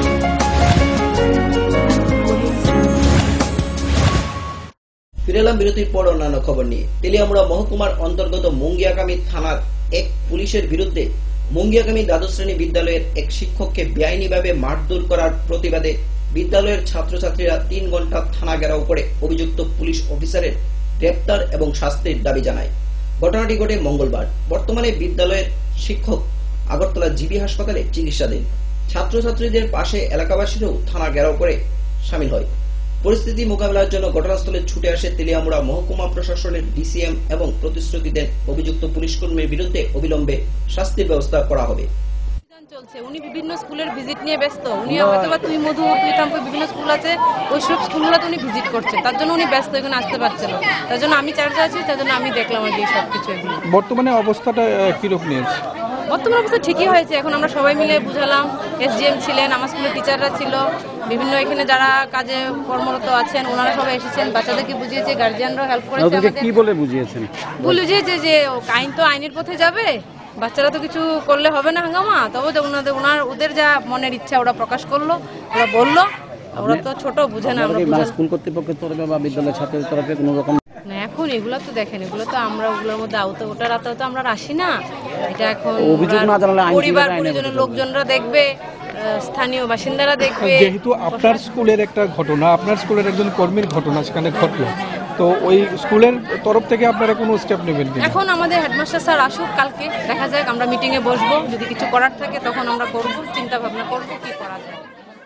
ফিরে এলাম বিরতির পর অন্যান্য খবর নিয়ে। তেলিয়ামুড়া মহকুমার অন্তর্গত মুঙ্গিয়াকামী থানার এক পুলিশের বিরুদ্ধে মুঙ্গিয়াকামী দ্বাদশ শ্রেণী বিদ্যালয়ের এক শিক্ষককে বেআইনিভাবে মারধর করার প্রতিবাদে বিদ্যালয়ের ছাত্রছাত্রীরা তিন ঘন্টা থানা ঘেরাও করে অভিযুক্ত পুলিশ অফিসারের গ্রেপ্তার এবং শাস্তির দাবি জানায়। ঘটনাটি ঘটে মঙ্গলবার। বর্তমানে বিদ্যালয়ের শিক্ষক আগরতলা জিবি হাসপাতালে চিকিৎসাধীন। ছাত্রছাত্রীদের পাশে এলাকাবাসীরাও থানা ঘেরাও করে সামিল হয়। পরিস্থিতি মোকাবেলার জন্য ঘটনাস্থলে ছুটে আসে তেলিয়ামুড়া মহকুমা প্রশাসনের ডিসিএম এবং প্রতিশ্রুতি দেন অভিযুক্ত পুলিশ কর্মীর বিরুদ্ধে অবিলম্বে শাস্তির ব্যবস্থা করা হবে। চলছে উনি বিভিন্ন স্কুলের ভিজিট নিয়ে ব্যস্ত। উনি হয়তো বা তুই মধু তুই তাম্পুর বিভিন্ন স্কুল আছে ওইসব স্কুলগুলোতে উনি ভিজিট করছেন, তার জন্য উনি ব্যস্ত, এখানে আসতে পারছেন না। তার জন্য আমি চার্জে আছি, তার জন্য আমি দেখলাম আর কি সব কিছু। বর্তমানে অবস্থাটা কিরকম নিয়েছে? বর্তমান অবস্থা ঠিকই হয়েছে। এখন আমরা সবাই মিলে বুঝালাম, এসডিএম ছিলেন, আমার স্কুলের টিচাররা ছিল, বিভিন্ন এখানে যারা কাজে কর্মরত আছেন ওনারা সবাই এসেছেন, বাচ্চাদেরকে বুঝিয়েছে, গার্জিয়ানরাও হেল্প করেছে আমাদের। কি বলে বুঝিয়েছেন? বুঝিয়েছে যে আইন তো আইনের পথে যাবে, বাচ্চারা তো কিছু করলে হবে না হাঙ্গামা, তবে ওনাদের ওনার ওদের যা মনের ইচ্ছা ওরা প্রকাশ করলো, ওরা বললো, ওরা তো ছোট বুঝে না। আমরা স্কুল কর্তৃপক্ষের তরফে বা বিদ্যালয় ছাত্রদের তরফে কোনো রকম না, এখন এগুলো তো দেখেন, এগুলো তো আমরা ওগুলোর মধ্যে আওতা ওটার আওতায় তো আমরা আসি না। এটা এখন পরিবার পরিজনের লোকজনরা দেখবে, স্থানীয় বাসিন্দারা দেখবে। যেহেতু আপনার স্কুলের একটা ঘটনা, আপনার স্কুলের একজন কর্মীর ঘটনা সেখানে ঘটলো, তো ওই স্কুলের তরফ থেকে আপনারা কোনো স্টেপ নেবেন কিনা? এখন আমাদের হেডমাস্টার স্যার আসুক, কালকে দেখা যাক, আমরা মিটিং এ বসবো, যদি কিছু করার থাকে তখন আমরা করব, চিন্তা ভাবনা করব কি করা যায়।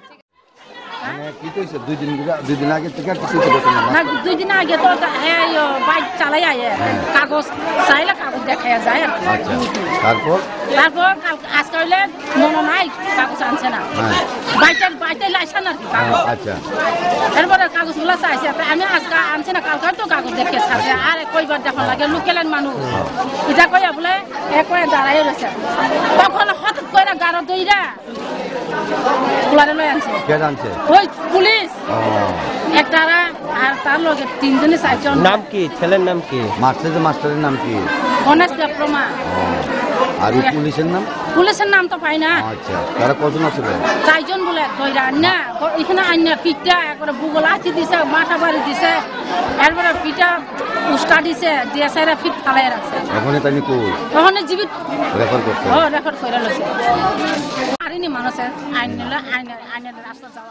দুই দিন দুই দিন আগে থেকে না দুই দিন আগে তো বাইক চালাই আয়ে কাগজ চাইলে কাগজ দেখা যায়। তারপর তারপর আজকে হইলে মনে নাই কাগজ আনছে না, বাইকটা বাইকটা লাইছে না আচ্ছা। এরপরে কাগজগুলো চাইছে, আমি আজকে আনছে না, কালকে তো কাগজ দেখে ছাড়ছে। আর কইবার যখন লাগে লোকেলেন মানুষ এটা কইয়া বলে এ কয়ে দাঁড়াই রয়েছে, তখন হঠাৎ করে গাড়ো দইরা কুলারে লই আনছে। কে আনছে? ওই পুলিশ একটারা আর তার লগে তিনজনে চারজন। নাম কি? ছেলের নাম কি? মাস্টারের মাস্টারের নাম কি? গণেশ প্রমা। আর পুলিশের নাম? পুলিশের নাম তো পাই না। আচ্ছা, তারা কজন আছে? চারজন বলে দইরা আন্না এখানে আন্না পিঠটা একবারে ভূগোল আছি দিছে, মাথা বাড়ি দিছে, এরপরে পিঠা উস্কা দিছে, দিয়ে সাইরা ফিট ফালাই রাখছে। এখন তাই কই? তখন জীবিত রেকর্ড করছে। ও রেকর্ড করে লইছে। আরিনি মানুষের আইন নিলে আইন আইনের রাস্তা যাওয়া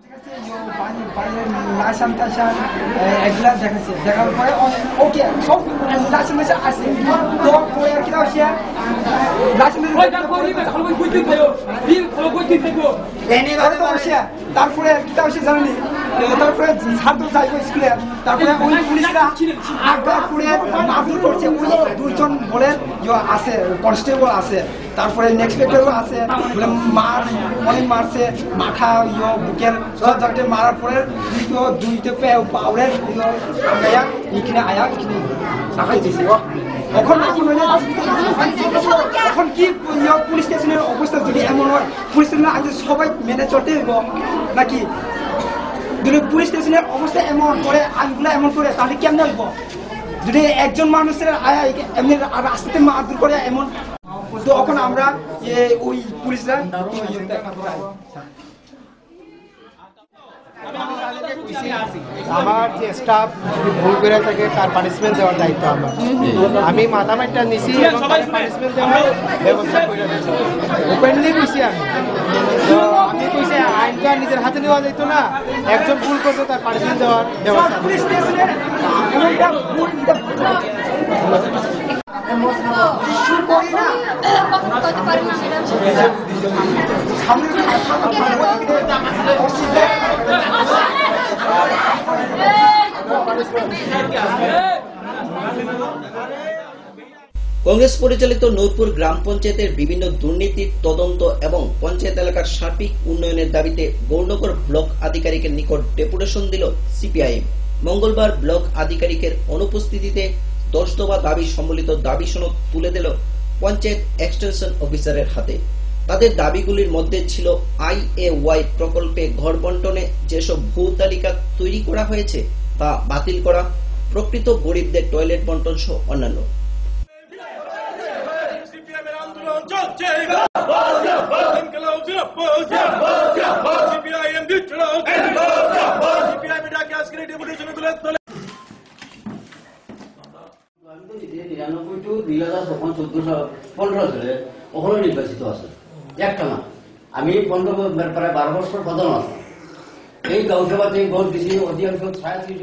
লাইসেন্স টাইসেন্স এগুলা দেখাচ্ছে, দেখার পরে ওকে সব লাইসেন্স আছে, দেওয়ার পরে আর কি হচ্ছে তারপরে কিতা হচ্ছে জানি, তারপরে ছাত্র যাইব স্কুলে, তারপরে ওই পুলিশরা আগা করে মারধর করছে। ওই দুইজন বলে আছে কনস্টেবল আছে, তারপরে নেক্সট পেপারও আছে, বলে মার অনেক মারছে, মাথা ইয়ে বুকের সব জায়গাতে মারার পরে দুইতে পাউরের আগায়া এখানে আয়া এখানে রাখাই দিয়েছে। এখন এখন কি পুলিশ স্টেশনের অবস্থা যদি এমন হয়, পুলিশ স্টেশনের আগে সবাই মেনে চলতে হইব নাকি? যদি পুলিশ স্টেশনের অবস্থা এমন করে, আইনগুলো এমন করে, তাহলে কেমন হইব? যদি একজন মানুষের আয়া এমনি রাস্তাতে মারধর করে এমন, তখন আমরা ওই পুলিশরা আমার যে স্টাফ ভুল করে থাকে তার পানিশমেন্ট দেওয়ার দায়িত্ব আমার। আমি মাথা মাইটা নিছি এবং পানিশমেন্ট দেওয়ার ব্যবস্থা করে দিচ্ছি, ওপেনলি কইছি আমি। তো আমি কইছি আইনটা নিজের হাতে নেওয়া যেত না, একজন ভুল করছে তার পানিশমেন্ট দেওয়ার ব্যবস্থা। কংগ্রেস পরিচালিত নূরপুর গ্রাম পঞ্চায়েতের বিভিন্ন দুর্নীতির তদন্ত এবং পঞ্চায়েত এলাকার সার্বিক উন্নয়নের দাবিতে গৌরনগর ব্লক আধিকারিকের নিকট ডেপুটেশন দিল সিপিআইএম। মঙ্গলবার ব্লক আধিকারিকের অনুপস্থিতিতে দশ দফা দাবি সম্বলিত দাবি সনদ তুলে দিল পঞ্চায়েত এক্সটেনশন অফিসারের হাতে। তাদের দাবিগুলির মধ্যে ছিল আই এ ওয়াই প্রকল্পে ঘর বন্টনে যেসব ভূ তালিকা তৈরি করা হয়েছে তা বাতিল করা, প্রকৃত গরিবদের টয়লেট বন্টন সহ অন্যান্য। নিরানব্বই টু দুই হাজার তখন চোদ্দশো পনেরো সালে ওখানে নির্বাচিত আছে একটা না। আমি পনেরো প্রায় বারো বছর প্রধান আছি। এই গাঁওসভাতে ভোট দিছি অধিকাংশ ছায়াত্রিশ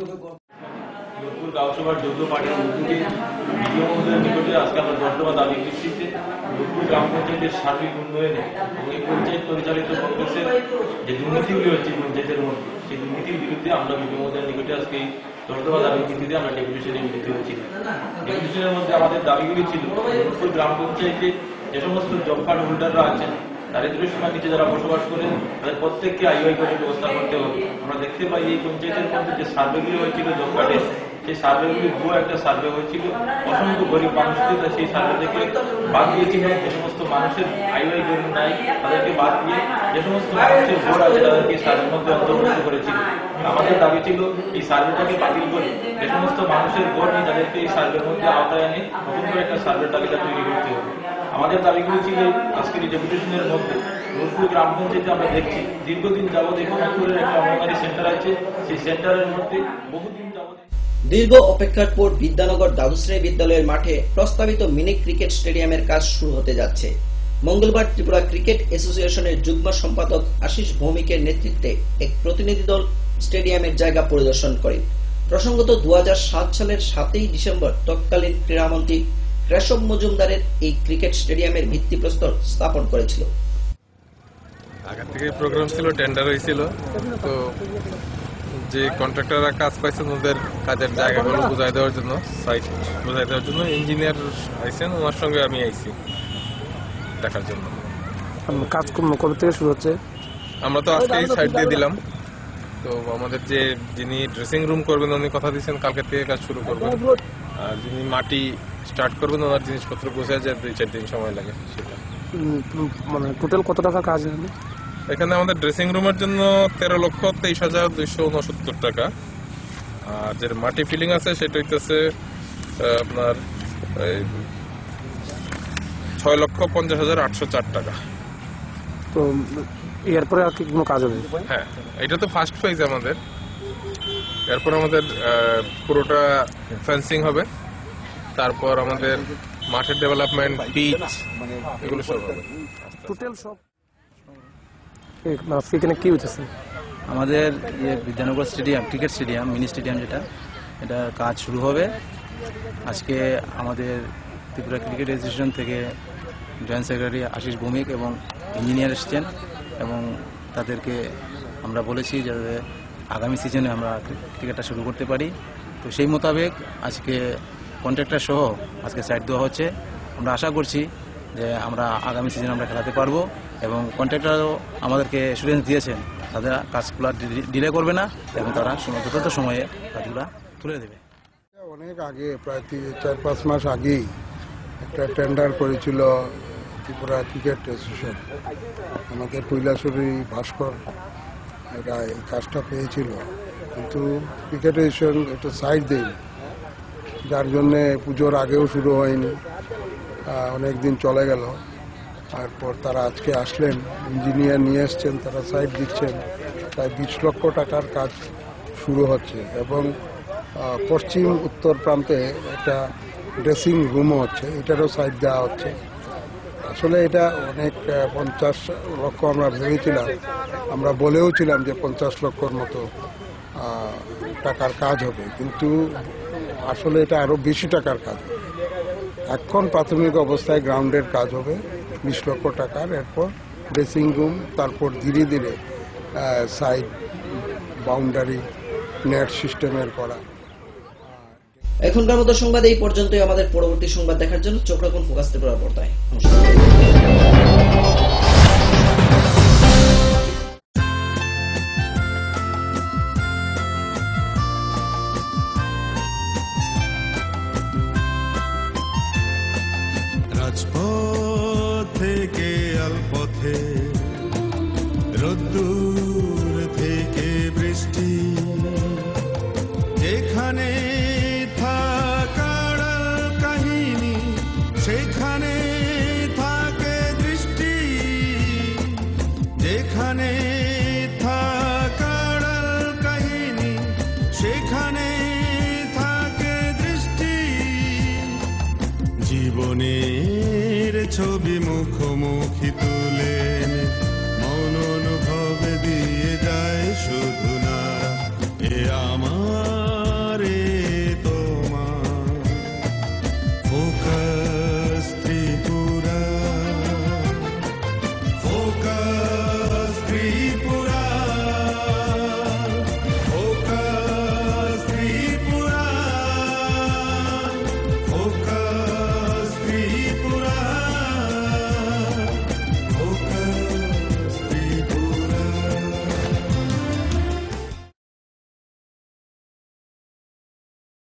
গাঁওসভার যোগ্য পার্টির উদ্যোগে বিডিও মহোদয়ের নিকটে আজকে আমরা দশদফা দাবি ভিত্তিতে লক্ষ্মীপুর গ্রাম পঞ্চায়েতের সার্বিক উন্নয়নে এবং এই পঞ্চায়েত পরিচালিত কংগ্রেসের যে দুর্নীতিগুলি হচ্ছে পঞ্চায়েতের মধ্যে সেই দুর্নীতির বিরুদ্ধে আমরা বিডিও মহোদয়ের নিকটে আজকে এই দশদফা দাবি ভিত্তিতে আমরা ডেপুটেশনে মিলিত হয়েছি। ডেপুটেশনের মধ্যে আমাদের দাবিগুলি ছিল লক্ষ্মীপুর গ্রাম পঞ্চায়েতে যে সমস্ত জব কার্ড হোল্ডাররা আছেন, দারিদ্র্য সীমার নিচে যারা বসবাস করেন, তাদের প্রত্যেককে আইওয়াই করে ব্যবস্থা করতে হবে। আমরা দেখতে পাই এই পঞ্চায়েতের মধ্যে যে সার্ভেগুলি হয়েছিল জব কার্ডে, সেই সার্ভেগুলি ভুয়ো একটা সার্ভে হয়েছিল। অসংখ্য গরিব মানুষকে সেই সার্ভে থেকে বাদ দিয়েছিল। যে সমস্ত মানুষের আইওয়াই গরিব নাই তাদেরকে বাদ দিয়ে যে সমস্ত মানুষের ভোট আছে তাদেরকে সার্ভের মধ্যে অন্তর্ভুক্ত করেছিল। আমাদের দাবি ছিল এই সার্ভেটাকে বাতিল করে যে সমস্ত মানুষের ভোট নেই তাদেরকে এই সার্ভের মধ্যে আওতায় এনে নতুন করে একটা সার্ভে তালিকা তৈরি করতে হবে। আমাদের দাবিগুলি ছিল আজকের এই ডেপুটেশনের মধ্যে লক্ষ্মীপুর গ্রাম পঞ্চায়েতে আমরা দেখছি দীর্ঘদিন যাবৎ এখানে একটা অঙ্গনওয়াড়ি সেন্টার আছে, সেই সেন্টারের মধ্যে বহুদিন যাবৎ দীর্ঘ অপেক্ষার পর বিদ্যানগর দ্বাদশ্রেণী বিদ্যালয়ের মাঠে প্রস্তাবিত মিনি ক্রিকেট স্টেডিয়ামের কাজ শুরু হতে যাচ্ছে। মঙ্গলবার ত্রিপুরা ক্রিকেট অ্যাসোসিয়েশনের যুগ্ম সম্পাদক আশিস ভৌমিকের নেতৃত্বে এক প্রতিনিধি দল স্টেডিয়ামের জায়গা পরিদর্শন করেন। প্রসঙ্গত দু হাজার সাত সালের সাতই ডিসেম্বর তৎকালীন ক্রীড়ামন্ত্রী কেশব মজুমদারের এই ক্রিকেট স্টেডিয়ামের ভিত্তিপ্রস্তর স্থাপন করেছিল। আগে থেকে প্রোগ্রাম ছিল, টেন্ডার হয়েছিল, তো যে কন্ট্রাক্টররা কাজ পাইছেন ওদের কাজের জায়গাগুলো বুঝাই দেওয়ার জন্য, সাইট বুঝাই দেওয়ার জন্য ইঞ্জিনিয়ার আইছেন, ওনার সঙ্গে আমি আইছি দেখার জন্য। কাজ কবে থেকে শুরু হচ্ছে? আমরা তো আজকেই সাইট দিয়ে দিলাম। তো আমাদের যে যিনি ড্রেসিং রুম করবেন উনি কথা দিচ্ছেন কালকে থেকে কাজ শুরু করবেন, আর যিনি মাটি স্টার্ট করবেন ওনার জিনিসপত্র গোছায় যায় দুই চার দিন সময় লাগে। সেটা মানে টোটাল কত টাকা কাজ? এখানে আমাদের ড্রেসিং রুমের জন্য তেরো লক্ষ তেইশ হাজার দুইশো উনসত্তর টাকা, আর যে মাটি ফিলিং আছে সেটা হইতেছে আপনার ছয় লক্ষ পঞ্চাশ হাজার আটশো চার টাকা। তো এরপরে আর কি কোনো কাজ হবে? হ্যাঁ, এটা তো ফার্স্ট ফেজ আমাদের। এরপর আমাদের পুরোটা ফেন্সিং হবে, তারপর আমাদের মাঠের ডেভেলপমেন্ট, পিচ, এগুলো সব হবে। টোটাল সব এখানে কি হচ্ছে? আমাদের ইয়ে Bidyanagar stadium, cricket stadium, mini stadium যেটা, এটার কাজ শুরু হবে। আজকে আমাদের ত্রিপুরা ক্রিকেট অ্যাসোসিয়েশন থেকে জয়েন্ট সেক্রেটারি আশিস ভৌমিক এবং ইঞ্জিনিয়ার এসছেন, এবং তাদেরকে আমরা বলেছি যাতে আগামী সিজনে আমরা ক্রিকেটটা শুরু করতে পারি। তো সেই মোতাবেক আজকে কন্ট্রাক্টর সহ আজকে সাইট দেওয়া হচ্ছে। আমরা আশা করছি যে আমরা আগামী সিজনে আমরা খেলাতে পারবো, এবং কন্ট্রাক্টরও আমাদেরকে অ্যাসুরেন্স দিয়েছেন তাদের কাজগুলো ডিলে করবে না এবং তারা যথাযথ সময়ে কাজগুলো তুলে দেবে। অনেক আগে, প্রায় চার পাঁচ মাস আগেই একটা টেন্ডার করেছিল ত্রিপুরা ক্রিকেট অ্যাসোসিয়েশন। আমাদের কৈলাসরী ভাস্কর এরা এই কাজটা পেয়েছিল, কিন্তু ক্রিকেট অ্যাসোসিয়েশন একটা সাইড দেয়নি, যার জন্যে পুজোর আগেও শুরু হয়নি, অনেক দিন চলে গেল। তারপর তারা আজকে আসলেন, ইঞ্জিনিয়ার নিয়ে এসছেন, তারা সাইট দিচ্ছেন। প্রায় বিশ লক্ষ টাকার কাজ শুরু হচ্ছে, এবং পশ্চিম উত্তর প্রান্তে একটা ড্রেসিং রুমও হচ্ছে, এটারও সাইট দেওয়া হচ্ছে। আসলে এটা অনেক, পঞ্চাশ লক্ষ আমরা ভেবেছিলাম, আমরা বলেও ছিলাম যে পঞ্চাশ লক্ষর মতো টাকার কাজ হবে, কিন্তু আসলে এটা আরও বেশি টাকার কাজ হবে। এখন প্রাথমিক অবস্থায় গ্রাউন্ডের কাজ হবে বিশ লক্ষ টাকার, এরপর ড্রেসিং রুম, তারপর ধীরে ধীরে সাইড বাউন্ডারি নেট সিস্টেমের করা। এখনকার মতো সংবাদ এই পর্যন্তই। আমাদের পরবর্তী সংবাদ দেখার জন্য চোখ রাখুন ফোকাস ত্রিপুরা পর্দায়। নমস্কার। রাজপথ থেকে আলপথে, রোদ্দুর থেকে বৃষ্টি, যেখানে থাকার কাহিনী সেখানে থাকে দৃষ্টি, যেখানে থাকার কাহিনী সেখানে থাকে দৃষ্টি, জীবনের ছবি মুখোমুখি